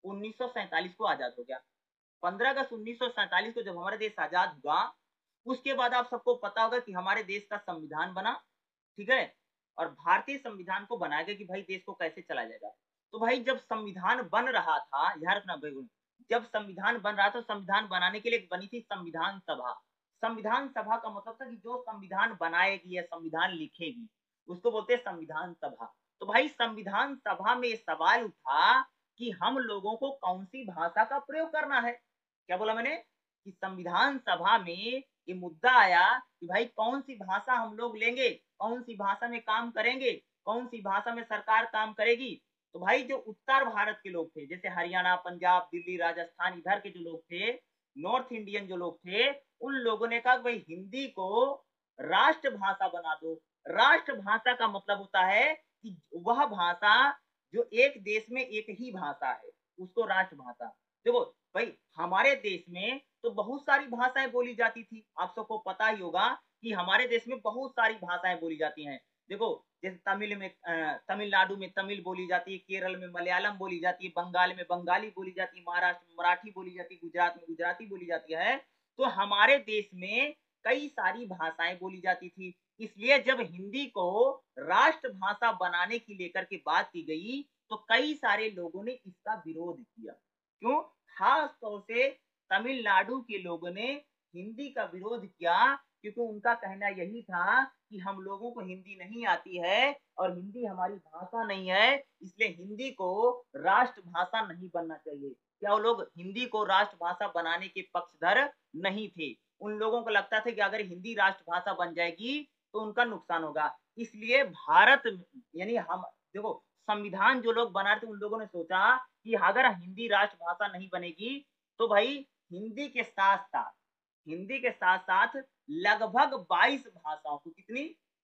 1947 को आजाद हो गया। 15 अगस्त 1947 को जब हमारा देश आजाद हुआ उसके बाद आप सबको पता होगा कि हमारे देश का संविधान बना, ठीक है। और भारतीय संविधान को बनाया गया कि भाई देश को कैसे चला जाएगा। तो भाई जब संविधान बन रहा था, याद रखना भाई, जब संविधान बन रहा था संविधान बनाने के लिए बनी थी संविधान सभा। संविधान सभा का मतलब था कि जो संविधान बनाएगी या संविधान लिखेगी उसको बोलते हैं संविधान सभा। तो भाई संविधान सभा में सवाल उठा कि हम लोगों को कौन सी भाषा का प्रयोग करना है। क्या बोला मैंने कि संविधान सभा में ये मुद्दा आया कि भाई कौन सी भाषा हम लोग लेंगे, कौन सी भाषा में काम करेंगे, कौन सी भाषा में सरकार काम करेगी। तो भाई जो उत्तर भारत के लोग थे जैसे हरियाणा, पंजाब, दिल्ली, राजस्थान, इधर के जो लोग थे, नॉर्थ इंडियन जो लोग थे, उन लोगों ने कहा भाई हिंदी को राष्ट्रभाषा बना दो। राष्ट्रभाषा का मतलब होता है कि वह भाषा जो एक देश में एक ही भाषा है उसको राष्ट्रभाषा। देखो भाई हमारे देश में तो बहुत सारी भाषाएं बोली जाती थी, आप सबको पता ही होगा कि हमारे देश में बहुत सारी भाषाएं बोली जाती हैं। देखो जैसे तमिल में तमिलनाडु में तमिल बोली जाती है, केरल में मलयालम बोली जाती है, बंगाल में बंगाली बोली जाती है, महाराष्ट्र में मराठी बोली जाती है, गुजरात में गुजराती बोली जाती है। तो हमारे देश में कई सारी भाषाएं बोली जाती थी। इसलिए जब हिंदी को राष्ट्रभाषा बनाने की लेकर के बात की गई तो कई सारे लोगों ने इसका विरोध किया। क्यों? खास तौर से तमिलनाडु के लोगों ने हिंदी का विरोध किया क्योंकि उनका कहना यही था कि हम लोगों को हिंदी नहीं आती है और हिंदी हमारी भाषा नहीं है, इसलिए हिंदी को राष्ट्रभाषा नहीं बनना चाहिए। क्या वो लोग हिंदी को राष्ट्रभाषा बनाने के पक्षधर नहीं थे। उन लोगों को लगता था कि अगर हिंदी राष्ट्रभाषा बन जाएगी तो उनका नुकसान होगा। इसलिए भारत यानी हम देखो संविधान जो लोग बना रहे थे उन लोगों ने सोचा कि अगर हिंदी राष्ट्रभाषा नहीं बनेगी तो भाई हिंदी के साथ साथ लगभग 22 भाषाओं को, कितनी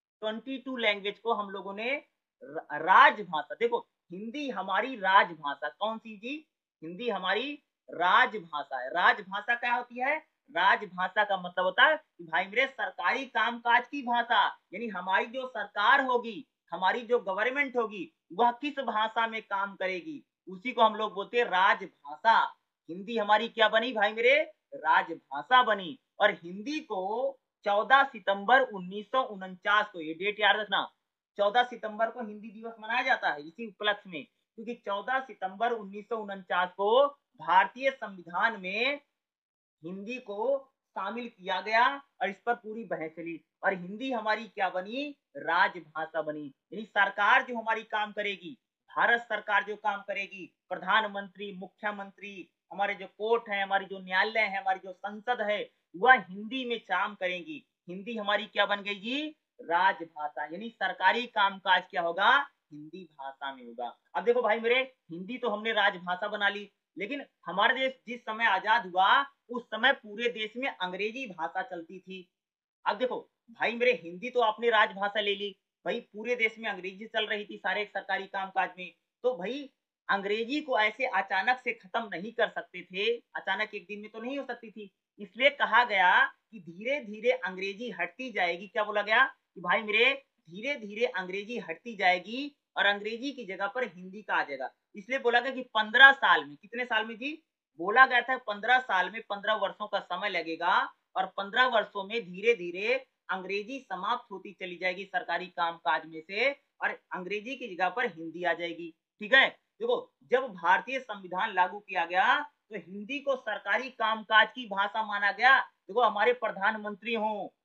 22 लैंग्वेज को हम लोगों ने राजभाषा, देखो हिंदी हमारी राजभाषा, कौन सी जी? हिंदी हमारी राजभाषा है। राजभाषा क्या होती है? राजभाषा का मतलब होता है कि भाई मेरे सरकारी कामकाज की भाषा, यानी हमारी जो सरकार होगी, हमारी जो गवर्नमेंट होगी वह किस भाषा में काम करेगी उसी को हम लोग बोलते हैं राजभाषा। हिंदी हमारी क्या बनी भाई मेरे? राजभाषा बनी। और हिंदी को 14 सितंबर 1949 को, ये डेट याद रखना, 14 सितंबर को हिंदी दिवस मनाया जाता है इसी उपलक्ष्य में, क्योंकि 14 सितंबर 1949 को भारतीय संविधान में हिंदी को शामिल किया गया और इस पर पूरी बहस चली और हिंदी हमारी क्या बनी? राजभाषा बनी। यानी सरकार जो हमारी काम करेगी, भारत सरकार जो काम करेगी, प्रधानमंत्री, मुख्यमंत्री, हमारे जो कोर्ट है, हमारी जो न्यायालय है, हमारी जो संसद है, वह हिंदी में काम करेंगी। हिंदी हमारी क्या बन गई जी? राजभाषा। यानी सरकारी कामकाज क्या होगा? हिंदी भाषा में होगा। अब देखो भाई मेरे, हिंदी तो हमने राजभाषा बना ली, लेकिन हमारा देश जिस समय आजाद हुआ उस समय पूरे देश में अंग्रेजी भाषा चलती थी। अब देखो भाई मेरे, हिंदी तो आपने राजभाषा ले ली, भाई पूरे देश में अंग्रेजी चल रही थी सारे सरकारी कामकाज में, तो भाई अंग्रेजी को ऐसे अचानक से खत्म नहीं कर सकते थे, अचानक एक दिन में तो नहीं हो सकती थी। इसलिए कहा गया कि धीरे धीरे अंग्रेजी हटती जाएगी। क्या बोला गया कि भाई मेरे धीरे धीरे अंग्रेजी हटती जाएगी और अंग्रेजी की जगह पर हिंदी का आ जाएगा। इसलिए बोला गया कि 15 साल में, कितने साल में जी? बोला गया था 15 साल में, 15 वर्षों का समय लगेगा और 15 वर्षों में धीरे धीरे अंग्रेजी समाप्त होती चली जाएगी सरकारी कामकाज में से और अंग्रेजी की जगह पर हिंदी आ जाएगी। ठीक है, देखो जब भारतीय संविधान लागू किया गया तो हिंदी को सरकारी कामकाज की भाषा माना गया। देखो हमारे प्रधानमंत्री हों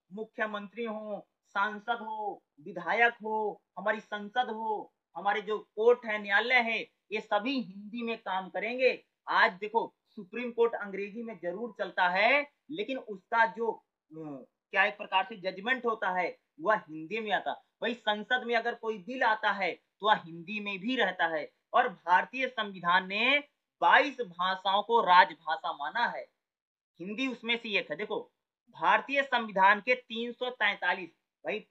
मुख्यमंत्री हो, सांसद हो, विधायक हो, हमारी संसद हो, हमारे जो कोर्ट है, न्यायालय है, ये सभी हिंदी में काम करेंगे। आज देखो सुप्रीम कोर्ट अंग्रेजी में जरूर चलता है, लेकिन उसका जो क्या एक प्रकार से जजमेंट होता है वह हिंदी में आता। वही संसद में अगर कोई बिल आता है तो वह हिंदी में भी रहता है। और भारतीय संविधान ने 22 भाषाओं को राजभाषा माना है, हिंदी उसमें से एक है। देखो भारतीय संविधान के 343 भाई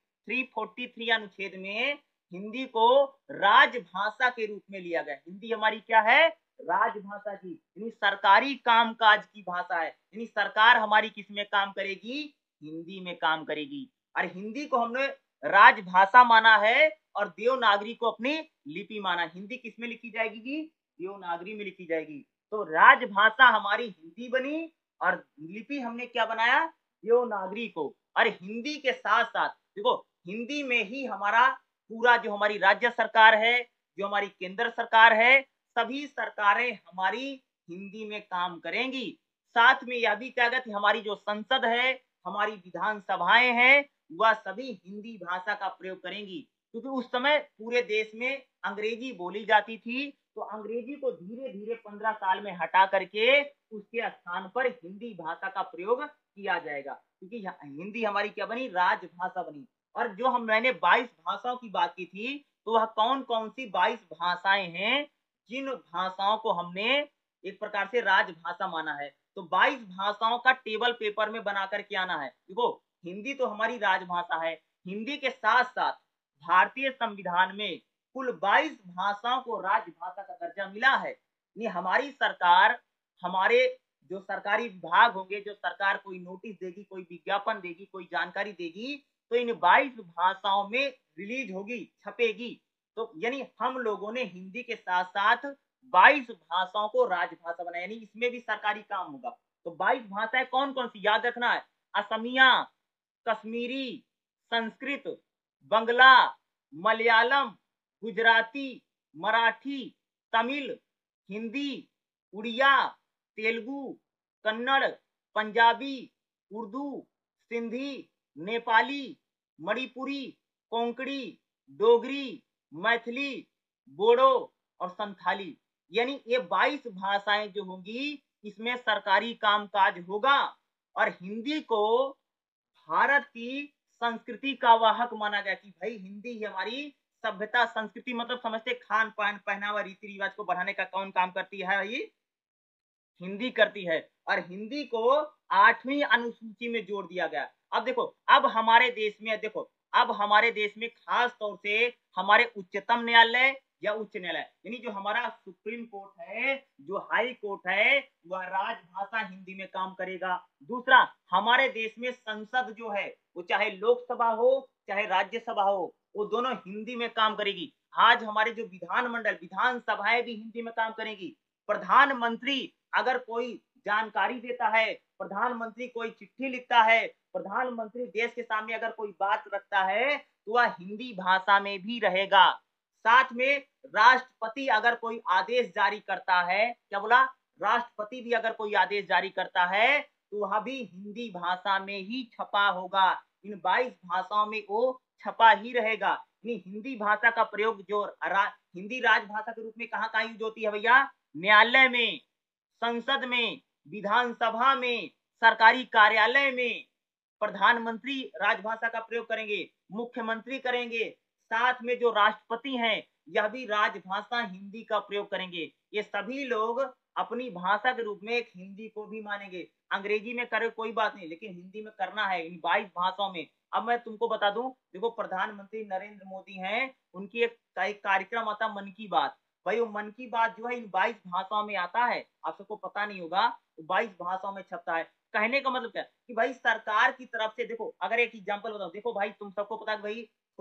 343 अनुच्छेद में हिंदी को राजभाषा के रूप में लिया गया। हिंदी हमारी क्या है? राजभाषा की, यानी सरकारी कामकाज की भाषा है। यानी सरकार हमारी किस में काम करेगी? हिंदी में काम करेगी। और हिंदी को हमने राजभाषा माना है और देवनागरी को अपनी लिपि माना। हिंदी किस में लिखी जाएगी? देवनागरी में लिखी जाएगी। तो राजभाषा हमारी हिंदी बनी और लिपि हमने क्या बनाया? देवनागरी को। और हिंदी के साथ साथ देखो हिंदी में ही हमारा पूरा जो हमारी राज्य सरकार है, जो हमारी केंद्र सरकार है, सभी सरकारें हमारी हिंदी में काम करेंगी। साथ में यह भी कहा गया कि हमारी जो संसद है, हमारी विधानसभाएं हैं, वह सभी हिंदी भाषा का प्रयोग करेंगी। क्योंकि उस समय पूरे देश में अंग्रेजी बोली जाती थी, तो अंग्रेजी को धीरे धीरे 15 साल में हटा करके उसके स्थान पर हिंदी भाषा का प्रयोग किया जाएगा। क्योंकि हिंदी हमारी क्या बनी? राजभाषा बनी। और जो मैंने 22 भाषाओं की बात की थी, तो वह कौन कौन सी 22 भाषाएं हैं जिन भाषाओं को हमने एक प्रकार से राजभाषा माना है? तो 22 भाषाओं का टेबल पेपर में बना करके आना है। देखो हिंदी तो हमारी राजभाषा है, हिंदी के साथ साथ भारतीय संविधान में कुल 22 भाषाओं को राजभाषा का दर्जा मिला है। हमारी सरकार, हमारे जो सरकारी विभाग होंगे, जो सरकार कोई नोटिस देगी, कोई विज्ञापन देगी, कोई जानकारी देगी, तो इन 22 भाषाओं में रिलीज होगी, छपेगी। तो यानी हम लोगों ने हिंदी के साथ साथ 22 भाषाओं को राजभाषा बनाया, यानी इसमें भी सरकारी काम होगा। तो 22 भाषाएं कौन कौन सी याद रखना है? असमिया, कश्मीरी, संस्कृत, बंगला, मलयालम, गुजराती, मराठी, तमिल, हिंदी, उड़िया, तेलुगु, कन्नड़, पंजाबी, उर्दू, सिंधी, नेपाली, मणिपुरी, कोंकणी, डोगरी, मैथिली, बोडो और संथाली। यानी ये 22 भाषाएं जो होंगी इसमें सरकारी कामकाज होगा। और हिंदी को भारत की संस्कृति का वाहक माना गया कि भाई हिंदी ही हमारी सभ्यता, संस्कृति मतलब समझते खान पान, पहनावा, रीति रिवाज को बढ़ाने का कौन काम करती है? भाई हिंदी करती है। और हिंदी को 8वीं अनुसूची में जोड़ दिया गया। अब देखो अब हमारे देश में, देखो अब हमारे देश में खास तौर से हमारे उच्चतम न्यायालय या उच्च न्यायालय, यानी जो हमारा सुप्रीम कोर्ट है, जो हाई कोर्ट है, वह राजभाषा हिंदी में काम करेगा। दूसरा, हमारे देश में संसद जो है, वो चाहे लोकसभा हो चाहे राज्यसभा हो, वो दोनों हिंदी में काम करेगी। आज हमारे जो विधानमंडल, विधानसभाएं भी हिंदी में काम करेगी। प्रधानमंत्री अगर कोई जानकारी देता है, प्रधानमंत्री कोई चिट्ठी लिखता है, प्रधानमंत्री देश के सामने अगर कोई बात रखता है, तो वह हिंदी भाषा में भी रहेगा। साथ में राष्ट्रपति अगर कोई आदेश जारी करता है, क्या बोला? राष्ट्रपति भी अगर कोई आदेश जारी करता है तो वह भी हिंदी भाषा में ही छपा होगा। इन 22 भाषाओं में वो छपा ही रहेगा। हिंदी भाषा का प्रयोग जो हिंदी राजभाषा के रूप में कहाँ कहाँ यूज होती है भैया? न्यायालय में, संसद में, विधानसभा में, सरकारी कार्यालय में। प्रधानमंत्री राजभाषा का प्रयोग करेंगे, मुख्यमंत्री करेंगे, साथ में जो राष्ट्रपति हैं यह भी राजभाषा हिंदी का प्रयोग करेंगे। ये सभी लोग अपनी भाषा के रूप में एक हिंदी को भी मानेंगे। अंग्रेजी में करे कोई बात नहीं, लेकिन हिंदी में करना है इन 22 भाषाओं में। अब मैं तुमको बता दूं, देखो प्रधानमंत्री नरेंद्र मोदी हैं, उनकी एक कार्यक्रम आता मन की बात। भाई वो मन की बात जो है इन 22 भाषाओं में आता है, आप सबको पता नहीं होगा, 22 भाषाओं में छपता है। कहने का मतलब क्या कि भाई सरकार की तरफ से, देखो अगर एक एग्जांपल बताओ, देखो भाई तुम सबको पता है भाई तो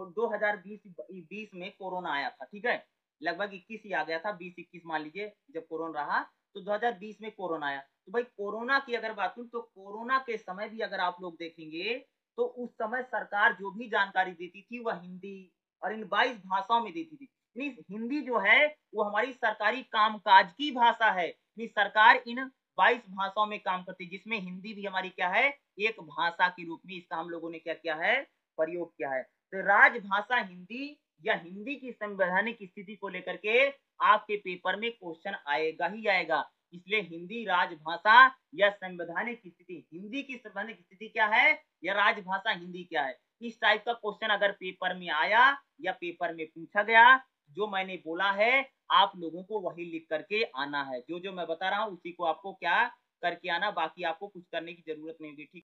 2020 में कोरोना आया था, ठीक है, लगभग 21 ही आ गया था, 20-21 मान लीजिए जब कोरोना रहा, तो 2020 में कोरोना आया। तो भाई कोरोना की अगर बात करूं तो कोरोना के समय भी अगर आप लोग देखेंगे तो उस समय सरकार जो भी जानकारी देती थी वह हिंदी और इन 22 भाषाओं में देती थी। हिंदी जो है वो हमारी सरकारी कामकाज की भाषा है। सरकार इन 22 भाषाओं में काम करती है, जिसमें हिंदी भी हमारी क्या है, एक भाषा के रूप में इसका हम लोगों ने क्या किया है, प्रयोग किया है। तो राजभाषा हिंदी या हिंदी की संवैधानिक स्थिति को लेकर के आपके पेपर में क्वेश्चन आएगा ही आएगा। इसलिए हिंदी राजभाषा या संवैधानिक स्थिति, हिंदी की संवैधानिक स्थिति क्या है या राजभाषा हिंदी क्या है, इस टाइप का क्वेश्चन अगर पेपर में आया या पेपर में पूछा गया, जो मैंने बोला है आप लोगों को वही लिख करके आना है। जो जो मैं बता रहा हूं उसी को आपको क्या करके आना, बाकी आपको कुछ करने की जरूरत नहीं होगी। ठीक।